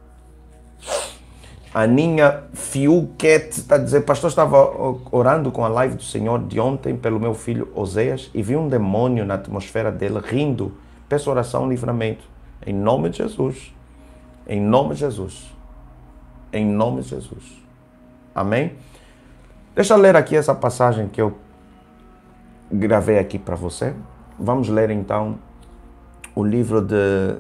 A Aninha Fiuquete está a dizer: pastor, estava orando com a live do Senhor de ontem pelo meu filho Oséias e vi um demônio na atmosfera dele rindo. Peço oração, livramento. Em nome de Jesus. Em nome de Jesus. Em nome de Jesus. Amém? Deixa eu ler aqui essa passagem que eu gravei aqui para você. Vamos ler então o livro de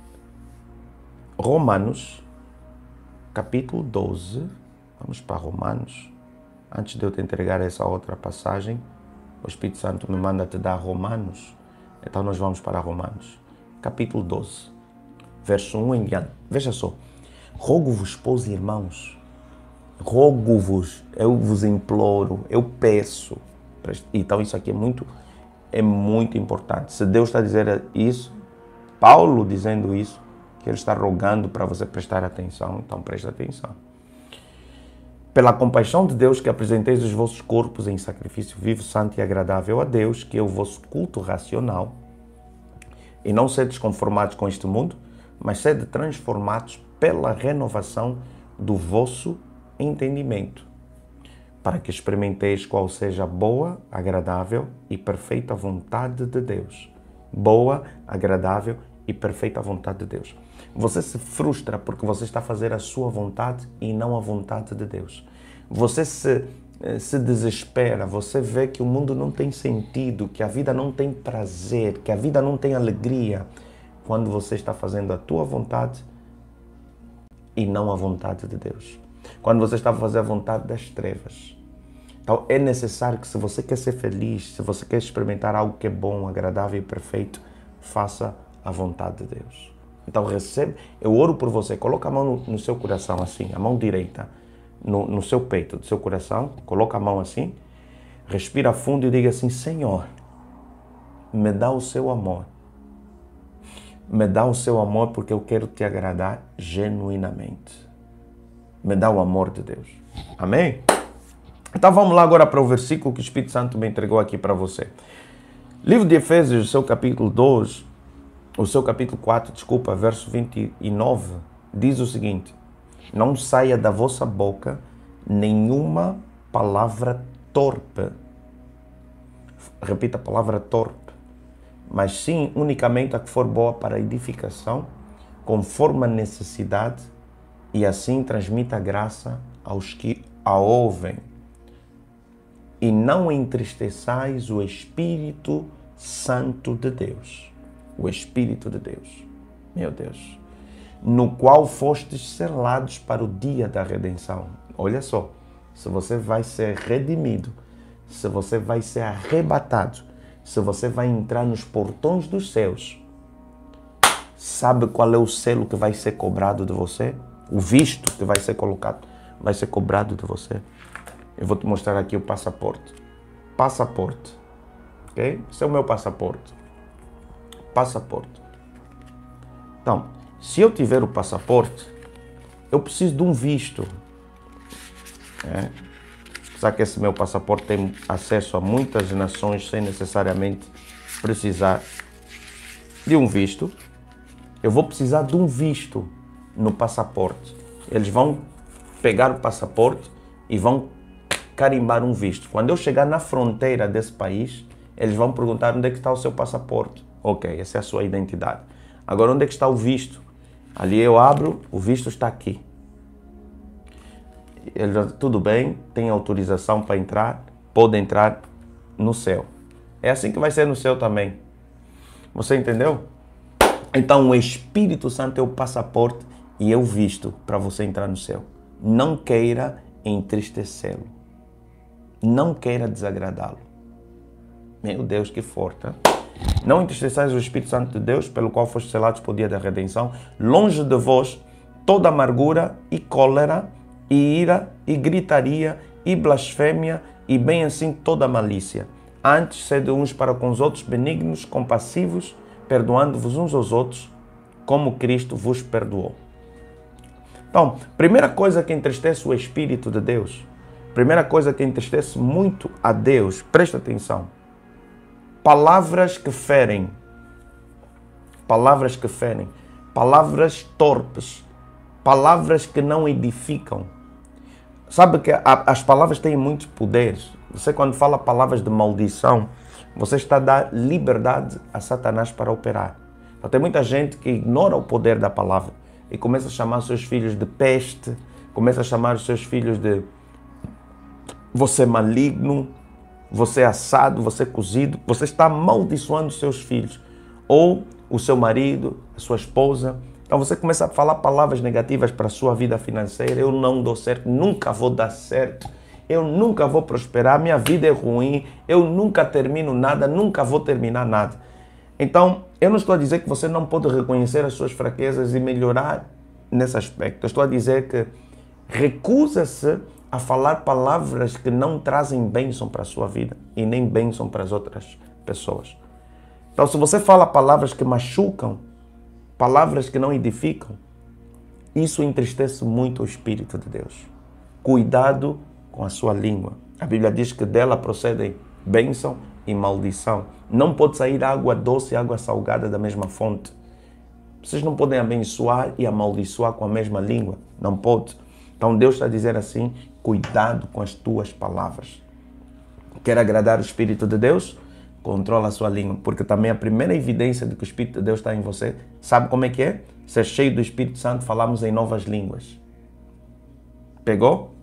Romanos, capítulo doze. Vamos para Romanos. Antes de eu te entregar essa outra passagem, o Espírito Santo me manda te dar Romanos. Então nós vamos para Romanos, capítulo doze, verso um em diante. Veja só. Rogo-vos, pois, irmãos, rogo-vos, eu vos imploro, eu peço. Então isso aqui é muito, é muito importante. Se Deus está dizendo isso, Paulo dizendo isso, que ele está rogando para você prestar atenção, então preste atenção. Pela compaixão de Deus, que apresenteis os vossos corpos em sacrifício vivo, santo e agradável a Deus, que é o vosso culto racional, e não sedes conformados com este mundo, mas sede transformados pela renovação do vosso entendimento, para que experimenteis qual seja a boa, agradável e perfeita vontade de Deus. Boa, agradável e perfeita vontade de Deus. Você se frustra porque você está a fazer a sua vontade e não a vontade de Deus. Você se, se desespera, você vê que o mundo não tem sentido, que a vida não tem prazer, que a vida não tem alegria, quando você está fazendo a tua vontade e não a vontade de Deus. Quando você está a fazer a vontade das trevas. Então é necessário que, se você quer ser feliz, se você quer experimentar algo que é bom, agradável e perfeito, faça a vontade de Deus. Então recebe, eu oro por você, coloca a mão no, no seu coração assim, a mão direita, no, no seu peito, do seu coração, coloca a mão assim, respira fundo e diga assim, Senhor, me dá o seu amor. Me dá o seu amor porque eu quero te agradar genuinamente. Me dá o amor de Deus. Amém? Então vamos lá agora para o versículo que o Espírito Santo me entregou aqui para você. Livro de Efésios, seu capítulo dois, o seu capítulo quatro, desculpa, verso vinte e nove, diz o seguinte: não saia da vossa boca nenhuma palavra torpe. Repita a palavra torpe. Mas sim unicamente a que for boa para a edificação, conforme a necessidade, e assim transmita graça aos que a ouvem. E não entristeçais o Espírito Santo de Deus. O Espírito de Deus, meu Deus, no qual fostes selados para o dia da redenção. Olha só, se você vai ser redimido, se você vai ser arrebatado, se você vai entrar nos portões dos céus, sabe qual é o selo que vai ser cobrado de você? O visto que vai ser colocado, vai ser cobrado de você. Eu vou te mostrar aqui o passaporte. Passaporte, ok? Esse é o meu passaporte. Passaporte. Então, se eu tiver o passaporte, eu preciso de um visto. É. Apesar que esse meu passaporte tem acesso a muitas nações sem necessariamente precisar de um visto, eu vou precisar de um visto no passaporte. Eles vão pegar o passaporte e vão carimbar um visto. Quando eu chegar na fronteira desse país, eles vão perguntar onde é que está o seu passaporte. Ok, essa é a sua identidade. Agora, onde é que está o visto? Ali eu abro, o visto está aqui. Ele, tudo bem, tem autorização para entrar, pode entrar no céu. É assim que vai ser no céu também. Você entendeu? Então o Espírito Santo é o passaporte e é o visto para você entrar no céu. Não queira entristecê-lo. Não queira desagradá-lo. Meu Deus, que forte. Hein? Não entristeçais o Espírito Santo de Deus, pelo qual foste selados para o dia da redenção. Longe de vós toda amargura e cólera, e ira, e gritaria, e blasfémia, e bem assim toda malícia. Antes, sede uns para com os outros benignos, compassivos, perdoando-vos uns aos outros, como Cristo vos perdoou. Então, primeira coisa que entristece o Espírito de Deus, primeira coisa que entristece muito a Deus, presta atenção, palavras que ferem, palavras que ferem, palavras torpes, palavras que não edificam. Sabe que a, as palavras têm muitos poderes. Você, quando fala palavras de maldição, você está a dar liberdade a Satanás para operar. Então, tem muita gente que ignora o poder da palavra e começa a chamar os seus filhos de peste, começa a chamar os seus filhos de você maligno, você assado, você cozido. Você está amaldiçoando os seus filhos ou o seu marido, a sua esposa. Então você começa a falar palavras negativas para a sua vida financeira. Eu não dou certo, nunca vou dar certo. Eu nunca vou prosperar, minha vida é ruim. Eu nunca termino nada, nunca vou terminar nada. Então, eu não estou a dizer que você não pode reconhecer as suas fraquezas e melhorar nesse aspecto. Eu estou a dizer que recusa-se a falar palavras que não trazem bênção para a sua vida e nem bênção para as outras pessoas. Então, se você fala palavras que machucam, palavras que não edificam, isso entristece muito o Espírito de Deus. Cuidado com a sua língua. A Bíblia diz que dela procedem bênção e maldição. Não pode sair água doce e água salgada da mesma fonte. Vocês não podem abençoar e amaldiçoar com a mesma língua. Não pode. Então Deus está a dizer assim, cuidado com as tuas palavras. Quer agradar o Espírito de Deus? Controla a sua língua, porque também a primeira evidência de que o Espírito de Deus está em você, sabe como é que é? Ser cheio do Espírito Santo, falamos em novas línguas. Pegou?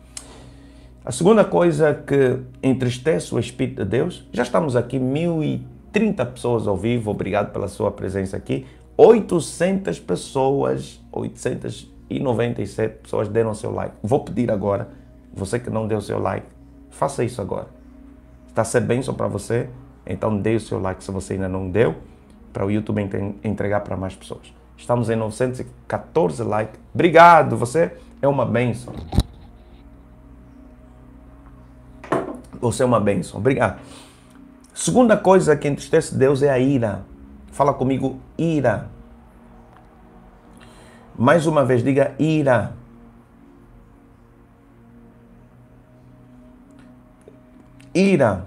A segunda coisa que entristece o Espírito de Deus, já estamos aqui, mil e trinta pessoas ao vivo, obrigado pela sua presença aqui, oitocentas pessoas, oitocentas e noventa e sete pessoas deram seu like. Vou pedir agora, você que não deu seu like, faça isso agora. Está a ser bênção para você? Então dê o seu like se você ainda não deu, para o YouTube entregar para mais pessoas. Estamos em novecentos e quatorze likes. Obrigado, você é uma bênção. Você é uma bênção. Obrigado. Segunda coisa que entristece Deus é a ira. Fala comigo, ira. Mais uma vez, diga ira. Ira.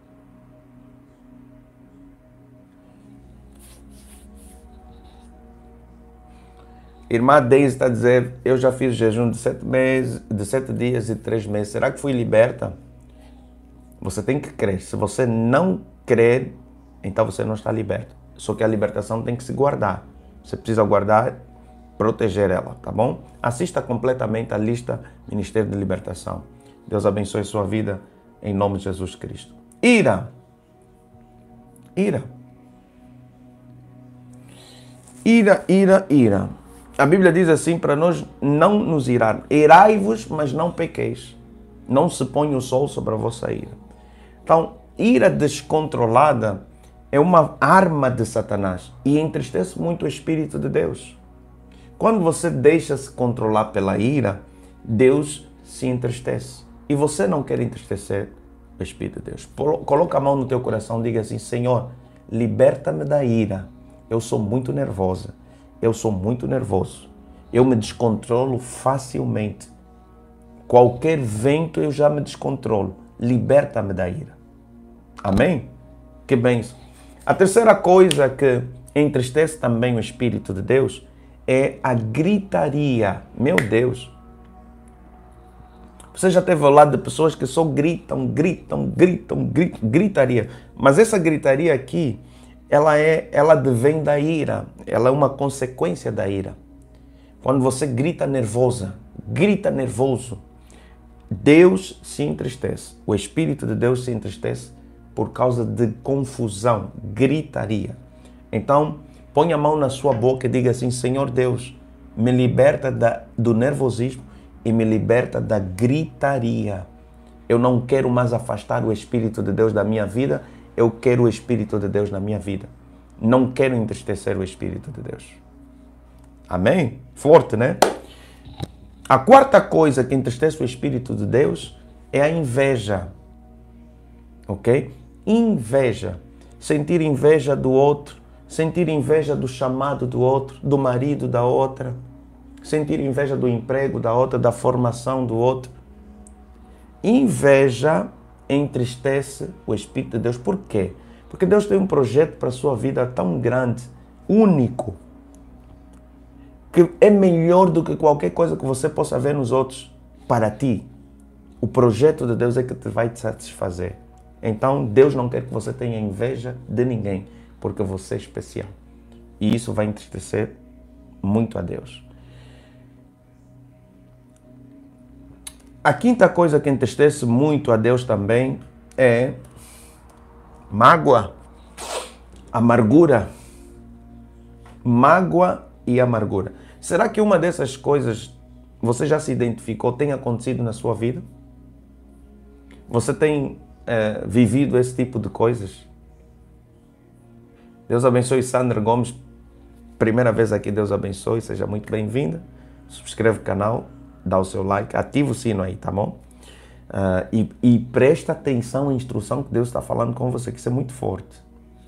Irmã Deise está a dizer, eu já fiz jejum de sete meses, de sete dias e três meses. Será que fui liberta? Você tem que crer. Se você não crer, então você não está liberto. Só que a libertação tem que se guardar. Você precisa guardar, proteger ela, tá bom? Assista completamente a lista Ministério de Libertação. Deus abençoe sua vida em nome de Jesus Cristo. Ira. Ira. Ira, ira, ira. A Bíblia diz assim para nós não nos irar. Irai-vos, mas não pequeis. Não se ponha o sol sobre a vossa ira. Então, ira descontrolada é uma arma de Satanás e entristece muito o Espírito de Deus. Quando você deixa-se controlar pela ira, Deus se entristece. E você não quer entristecer o Espírito de Deus. Coloca a mão no teu coração e diga assim, Senhor, liberta-me da ira. Eu sou muito nervosa. Eu sou muito nervoso. Eu me descontrolo facilmente. Qualquer vento eu já me descontrolo. Liberta-me da ira. Amém? Que bênção. A terceira coisa que entristece também o Espírito de Deus é a gritaria. Meu Deus. Você já teve ao lado de pessoas que só gritam, gritam, gritam, gritam, gritaria. Mas essa gritaria aqui, ela, é, ela advém da ira. Ela é uma consequência da ira. Quando você grita nervosa, grita nervoso, Deus se entristece. O Espírito de Deus se entristece por causa de confusão, gritaria. Então, põe a mão na sua boca e diga assim, Senhor Deus, me liberta da, do nervosismo e me liberta da gritaria. Eu não quero mais afastar o Espírito de Deus da minha vida, eu quero o Espírito de Deus na minha vida. Não quero entristecer o Espírito de Deus. Amém? Forte, né? A quarta coisa que entristece o Espírito de Deus é a inveja. Ok? Inveja. Sentir inveja do outro, sentir inveja do chamado do outro, do marido da outra, sentir inveja do emprego da outra, da formação do outro. Inveja entristece o Espírito de Deus. Por quê? Porque Deus tem um projeto para a sua vida tão grande, único, que é melhor do que qualquer coisa que você possa ver nos outros para ti. O projeto de Deus é que te vai te satisfazer. Então, Deus não quer que você tenha inveja de ninguém, porque você é especial. E isso vai entristecer muito a Deus. A quinta coisa que entristece muito a Deus também é mágoa, amargura. Mágoa e amargura. Será que uma dessas coisas você já se identificou, tem acontecido na sua vida? Você tem é, vivido esse tipo de coisas? Deus abençoe Sandra Gomes. Primeira vez aqui, Deus abençoe. Seja muito bem-vinda. Subscreve o canal, dá o seu like, ativa o sino aí, tá bom? Uh, e, e presta atenção à instrução que Deus está falando com você, que isso é muito forte.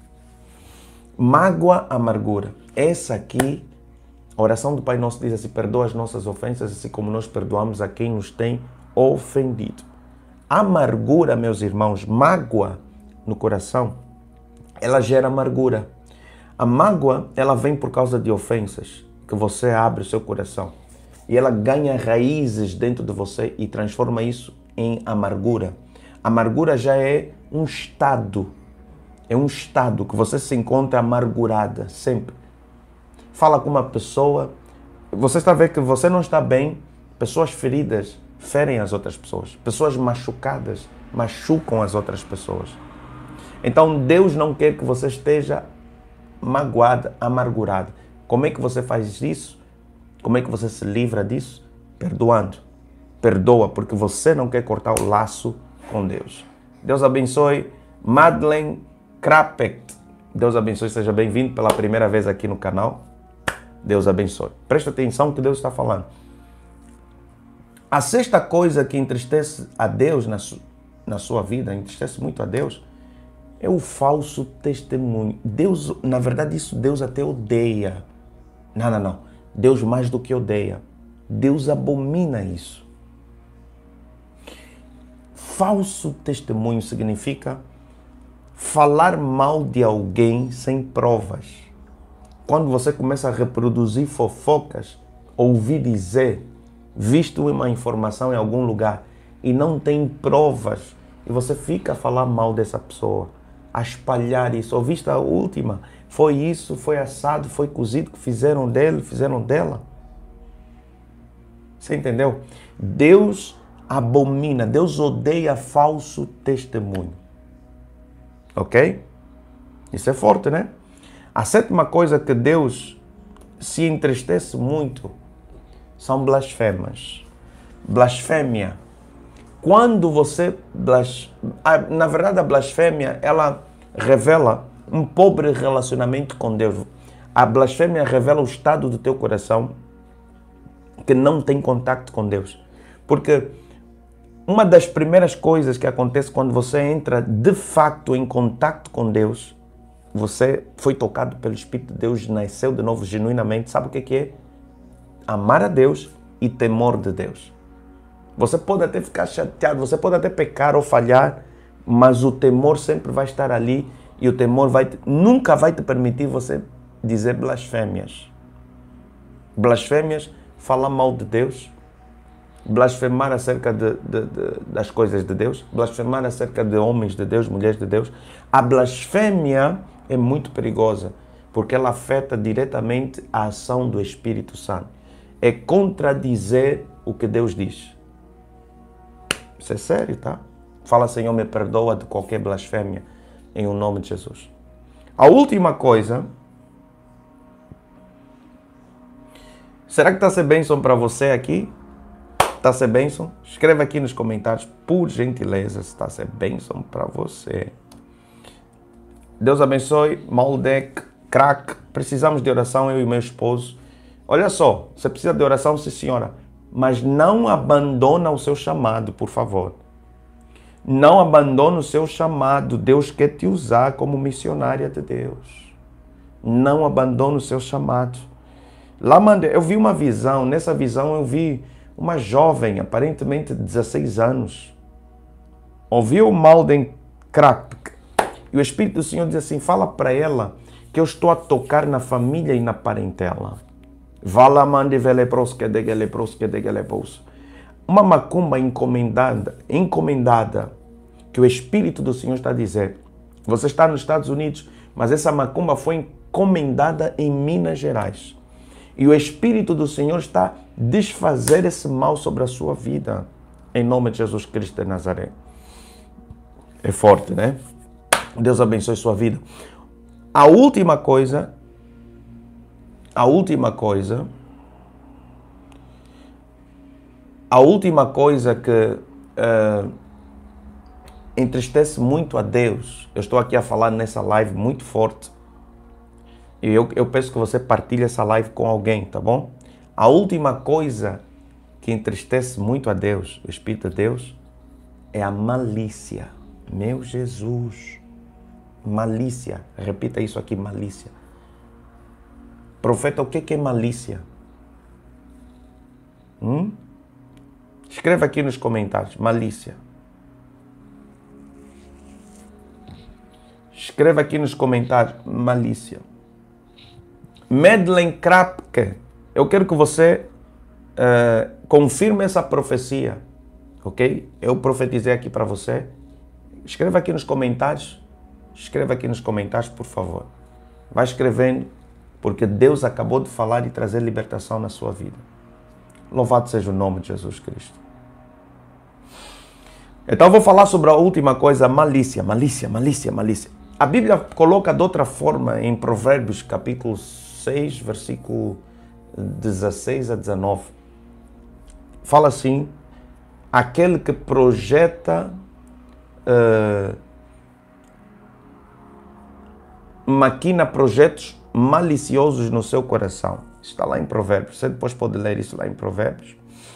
Mágoa, amargura. Essa aqui, a oração do Pai Nosso diz assim, perdoa as nossas ofensas, assim como nós perdoamos a quem nos tem ofendido. Amargura, meus irmãos, mágoa no coração, ela gera amargura. A mágoa, ela vem por causa de ofensas, que você abre o seu coração. E ela ganha raízes dentro de você e transforma isso em amargura. Amargura já é um estado. É um estado que você se encontra amargurada, sempre. Fala com uma pessoa, você está a ver que você não está bem, pessoas feridas ferem as outras pessoas. Pessoas machucadas machucam as outras pessoas. Então Deus não quer que você esteja magoada, amargurada. Como é que você faz isso? Como é que você se livra disso? Perdoando. Perdoa, porque você não quer cortar o laço com Deus. Deus abençoe. Madeleine Krapek. Deus abençoe, seja bem-vindo pela primeira vez aqui no canal. Deus abençoe. Presta atenção que Deus está falando. A sexta coisa que entristece a Deus na, su na sua vida, entristece muito a Deus, é o falso testemunho. Deus, na verdade, isso Deus até odeia. Não, não, não. Deus mais do que odeia. Deus abomina isso. Falso testemunho significa falar mal de alguém sem provas. Quando você começa a reproduzir fofocas, ouvir dizer, visto uma informação em algum lugar e não tem provas, e você fica a falar mal dessa pessoa, a espalhar isso. Ouviste a última? Foi isso, foi assado, foi cozido que fizeram dele, fizeram dela. Você entendeu? Deus abomina, Deus odeia falso testemunho. Ok? Isso é forte, né? A sétima coisa que Deus se entristece muito são blasfemas. Blasfêmia. Quando você... Blas... Na verdade, a blasfêmia, ela revela um pobre relacionamento com Deus. A blasfêmia revela o estado do teu coração que não tem contato com Deus. Porque uma das primeiras coisas que acontece quando você entra de facto em contato com Deus, você foi tocado pelo Espírito de Deus, nasceu de novo genuinamente, sabe o que é? Amar a Deus e temor de Deus. Você pode até ficar chateado, você pode até pecar ou falhar, mas o temor sempre vai estar ali e o temor vai te, nunca vai te permitir você dizer blasfêmias. Blasfêmias, falar mal de Deus, blasfemar acerca de, de, de, das coisas de Deus, blasfemar acerca de homens de Deus, mulheres de Deus. A blasfêmia é muito perigosa, porque ela afeta diretamente a ação do Espírito Santo. É contradizer o que Deus diz. Isso é sério, tá? Fala, Senhor, me perdoa de qualquer blasfêmia, em o nome de Jesus. A última coisa... Será que está a ser bênção para você aqui? Está a ser bênção? Escreva aqui nos comentários, por gentileza, se está a ser bênção para você. Deus abençoe. Maldec, crack. Precisamos de oração, eu e meu esposo. Olha só, você precisa de oração, sim senhora. Mas não abandona o seu chamado, por favor. Não abandona o seu chamado. Deus quer te usar como missionária de Deus. Não abandona o seu chamado. Lá, eu vi uma visão. Nessa visão eu vi uma jovem, aparentemente de dezesseis anos. Ouviu o Malden crack. E o Espírito do Senhor diz assim, fala para ela que eu estou a tocar na família e na parentela. Uma macumba encomendada, encomendada, que o Espírito do Senhor está a dizer. Você está nos Estados Unidos, mas essa macumba foi encomendada em Minas Gerais. E o Espírito do Senhor está a desfazer esse mal sobre a sua vida. Em nome de Jesus Cristo de Nazaré. É forte, né? Deus abençoe sua vida. A última coisa... A última coisa... A última coisa que uh, entristece muito a Deus. Eu estou aqui a falar nessa live muito forte. E eu, eu peço que você partilhe essa live com alguém, tá bom? A última coisa que entristece muito a Deus, o Espírito de Deus, é a malícia. Meu Jesus. Malícia. Repita isso aqui, malícia. Profeta, o que é malícia? Hum? Escreva aqui nos comentários, malícia. Escreva aqui nos comentários, malícia. Madeleine Krapke, eu quero que você uh, confirme essa profecia, ok? Eu profetizei aqui para você. Escreva aqui nos comentários, escreva aqui nos comentários, por favor. Vai escrevendo, porque Deus acabou de falar e trazer libertação na sua vida. Louvado seja o nome de Jesus Cristo. Então eu vou falar sobre a última coisa, malícia, malícia, malícia, malícia. A Bíblia coloca de outra forma em Provérbios, capítulo seis, versículo dezesseis a dezenove. Fala assim, aquele que projeta, uh, maquina projetos maliciosos no seu coração. Está lá em Provérbios. Você depois pode ler isso lá em Provérbios.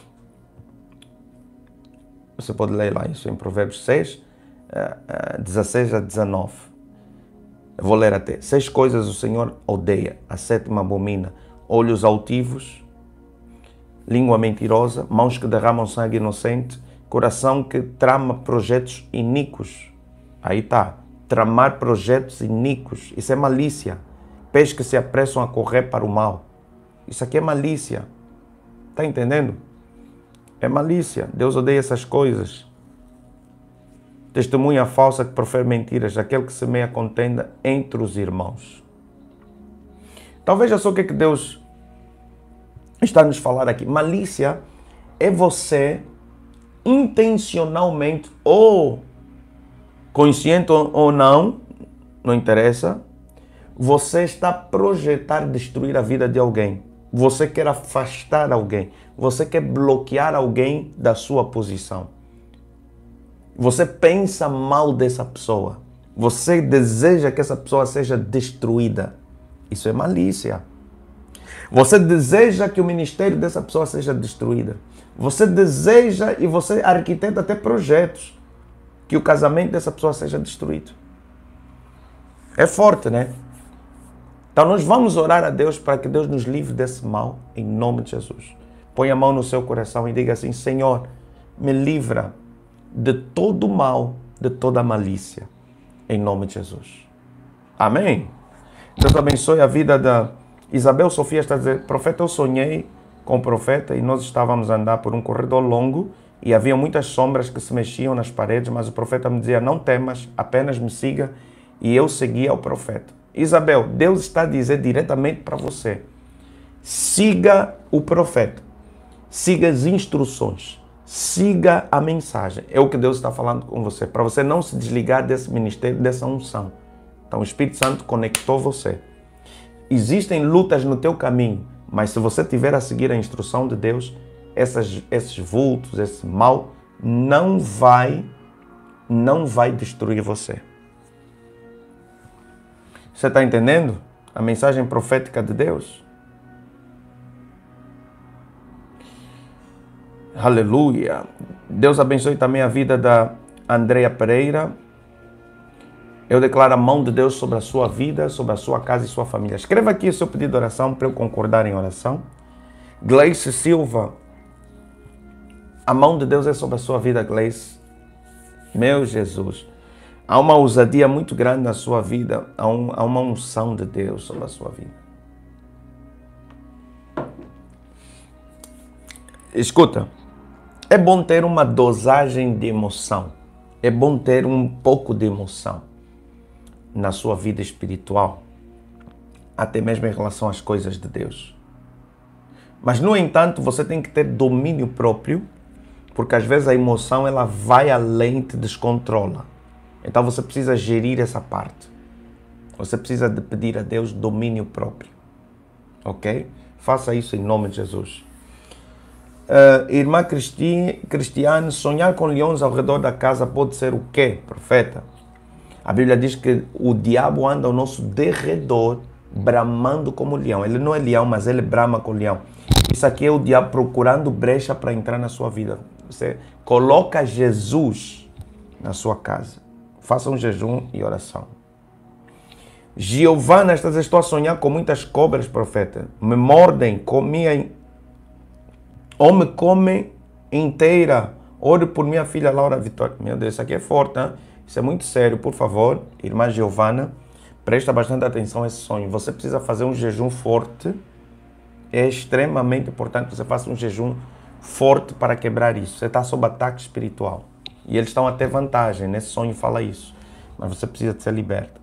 Você pode ler lá isso em Provérbios seis, dezesseis a dezenove. Eu vou ler até. Seis coisas o Senhor odeia, a sétima abomina: olhos altivos, língua mentirosa, mãos que derramam sangue inocente, coração que trama projetos iníquos. Aí está. Tramar projetos iníquos. Isso é malícia. Pés que se apressam a correr para o mal. Isso aqui é malícia. Está entendendo? É malícia. Deus odeia essas coisas. Testemunha falsa que profere mentiras, aquele que semeia contenda entre os irmãos. Então veja só o que é que Deus está nos falar aqui. Malícia é você intencionalmente, ou consciente ou não, não interessa, você está a projetar destruir a vida de alguém. Você quer afastar alguém. Você quer bloquear alguém da sua posição. Você pensa mal dessa pessoa. Você deseja que essa pessoa seja destruída. Isso é malícia. Você deseja que o ministério dessa pessoa seja destruída. Você deseja e você arquiteta até projetos que o casamento dessa pessoa seja destruído. É forte, né? Então nós vamos orar a Deus para que Deus nos livre desse mal, em nome de Jesus. Põe a mão no seu coração e diga assim: Senhor, me livra de todo o mal, de toda a malícia, em nome de Jesus. Amém? Deus abençoe a vida da Isabel Sofia. Está a dizer: profeta, eu sonhei com o profeta e nós estávamos a andar por um corredor longo e havia muitas sombras que se mexiam nas paredes, mas o profeta me dizia: não temas, apenas me siga, e eu seguia o profeta. Isabel, Deus está a dizer diretamente para você: siga o profeta, siga as instruções, siga a mensagem. É o que Deus está falando com você, para você não se desligar desse ministério, dessa unção. Então o Espírito Santo conectou você. Existem lutas no teu caminho, mas se você tiver a seguir a instrução de Deus, essas, esses vultos, esse mal, não vai, não vai destruir você. Você está entendendo a mensagem profética de Deus? Aleluia. Deus abençoe também a vida da Andréia Pereira. Eu declaro a mão de Deus sobre a sua vida, sobre a sua casa e sua família. Escreva aqui o seu pedido de oração para eu concordar em oração. Gleice Silva. A mão de Deus é sobre a sua vida, Gleice. Meu Jesus. Há uma ousadia muito grande na sua vida. Há, um, há uma unção de Deus sobre a sua vida. Escuta. É bom ter uma dosagem de emoção. É bom ter um pouco de emoção na sua vida espiritual. Até mesmo em relação às coisas de Deus. Mas, no entanto, você tem que ter domínio próprio. Porque às vezes a emoção ela vai além e te descontrola. Então você precisa gerir essa parte. Você precisa de pedir a Deus domínio próprio. Ok? Faça isso em nome de Jesus. Uh, irmã Cristi, Cristiane, sonhar com leões ao redor da casa pode ser o quê, profeta? A Bíblia diz que o diabo anda ao nosso derredor, bramando como leão. Ele não é leão, mas ele brama com leão. Isso aqui é o diabo procurando brecha para entrar na sua vida. Você coloca Jesus na sua casa. Faça um jejum e oração. Giovana, estás estou a sonhar com muitas cobras, profeta. Me mordem, comem, ou me comem inteira. Ore por minha filha Laura Vitória. Meu Deus, isso aqui é forte, hein? Isso é muito sério. Por favor, irmã Giovana, presta bastante atenção a esse sonho. Você precisa fazer um jejum forte. É extremamente importante que você faça um jejum forte para quebrar isso. Você está sob ataque espiritual. E eles estão a ter vantagem. Nesse sonho fala isso. Mas você precisa de ser liberto.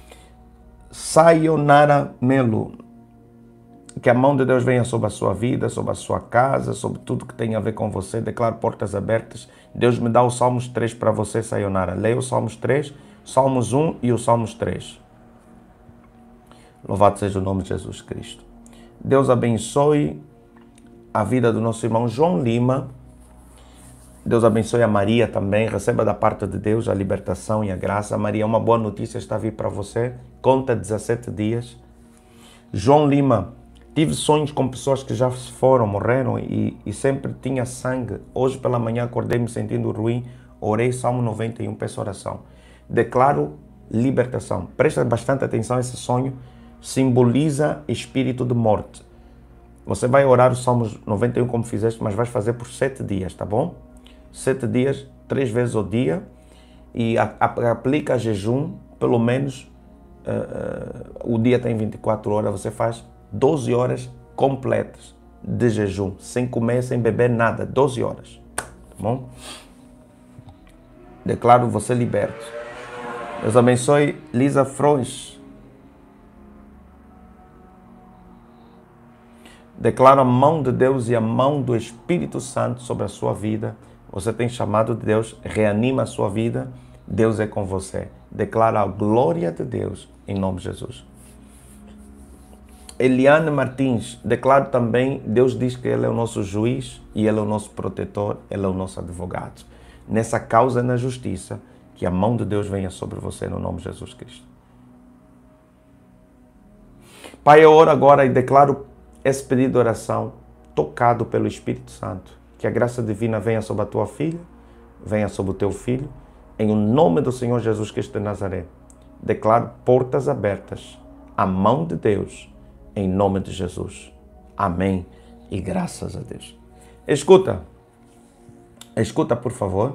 Sayonara Melo. Que a mão de Deus venha sobre a sua vida, sobre a sua casa, sobre tudo que tem a ver com você. Declaro portas abertas. Deus me dá o Salmos três para você, Sayonara. Leia o Salmos três, Salmos um e o Salmos três. Louvado seja o nome de Jesus Cristo. Deus abençoe a vida do nosso irmão João Lima. Deus abençoe a Maria também. Receba da parte de Deus a libertação e a graça. Maria, uma boa notícia está a vir para você. Conta dezessete dias. João Lima, Tive sonhos com pessoas que já se foram, morreram e, e sempre tinha sangue. Hoje pela manhã acordei me sentindo ruim, orei Salmo noventa e um, peço oração. Declaro libertação. Presta bastante atenção, esse sonho simboliza espírito de morte. Você vai orar o Salmo noventa e um como fizeste, mas vais fazer por sete dias, tá bom? Sete dias, três vezes ao dia, e a, a, aplica jejum, pelo menos uh, uh, o dia tem vinte e quatro horas, você faz doze horas completas de jejum, sem comer, sem beber nada, doze horas, tá bom? Declaro você liberto. Deus abençoe Lisa Frois. Declaro a mão de Deus e a mão do Espírito Santo sobre a sua vida. Você tem chamado de Deus, reanima a sua vida. Deus é com você. Declara a glória de Deus em nome de Jesus. Eliane Martins, declaro também, Deus diz que Ele é o nosso juiz e Ele é o nosso protetor, Ele é o nosso advogado. Nessa causa na justiça, que a mão de Deus venha sobre você no nome de Jesus Cristo. Pai, eu oro agora e declaro esse pedido de oração tocado pelo Espírito Santo. Que a graça divina venha sobre a tua filha, venha sobre o teu filho, em nome do Senhor Jesus Cristo de Nazaré. Declaro portas abertas, a mão de Deus, em nome de Jesus. Amém e graças a Deus. Escuta, escuta por favor.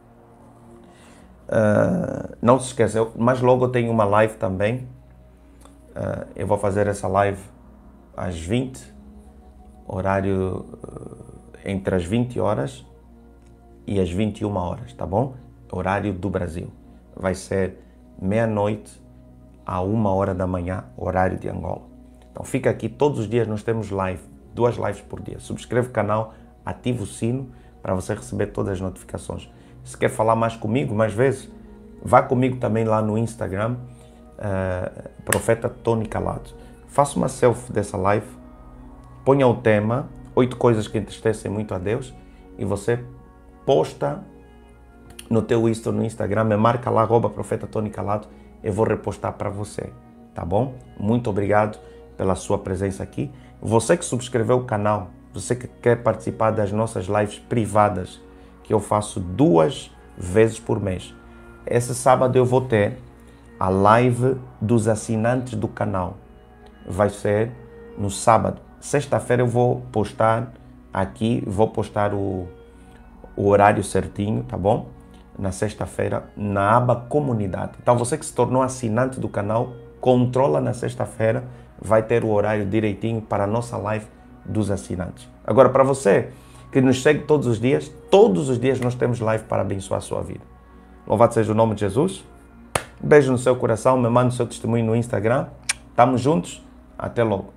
Uh, não se esqueça, mas logo eu tenho uma live também. Uh, eu vou fazer essa live às vinte, horário uh, entre as vinte horas e as vinte e uma horas, tá bom? Horário do Brasil. Vai ser meia-noite a uma hora da manhã, horário de Angola. Então fica aqui, todos os dias nós temos live, duas lives por dia. Subscreve o canal, ativa o sino para você receber todas as notificações. Se quer falar mais comigo, mais vezes, vá comigo também lá no Instagram, uh, Profeta Tony Calado. Faça uma selfie dessa live, ponha o tema, oito coisas que entristecem muito a Deus, e você posta no teu Insta, no Instagram, me marca lá, arroba Profeta Tony Calado, eu vou repostar para você, tá bom? Muito obrigado pela sua presença aqui. Você que subscreveu o canal, você que quer participar das nossas lives privadas, que eu faço duas vezes por mês. Esse sábado eu vou ter a live dos assinantes do canal. Vai ser no sábado. Sexta-feira eu vou postar aqui, vou postar o, o horário certinho, tá bom? Na sexta-feira, na aba comunidade. Então você que se tornou assinante do canal, controla na sexta-feira, vai ter o horário direitinho para a nossa live dos assinantes. Agora, para você que nos segue todos os dias, todos os dias nós temos live para abençoar a sua vida. Louvado seja o nome de Jesus. Beijo no seu coração, me manda o seu testemunho no Instagram. Estamos juntos. Até logo.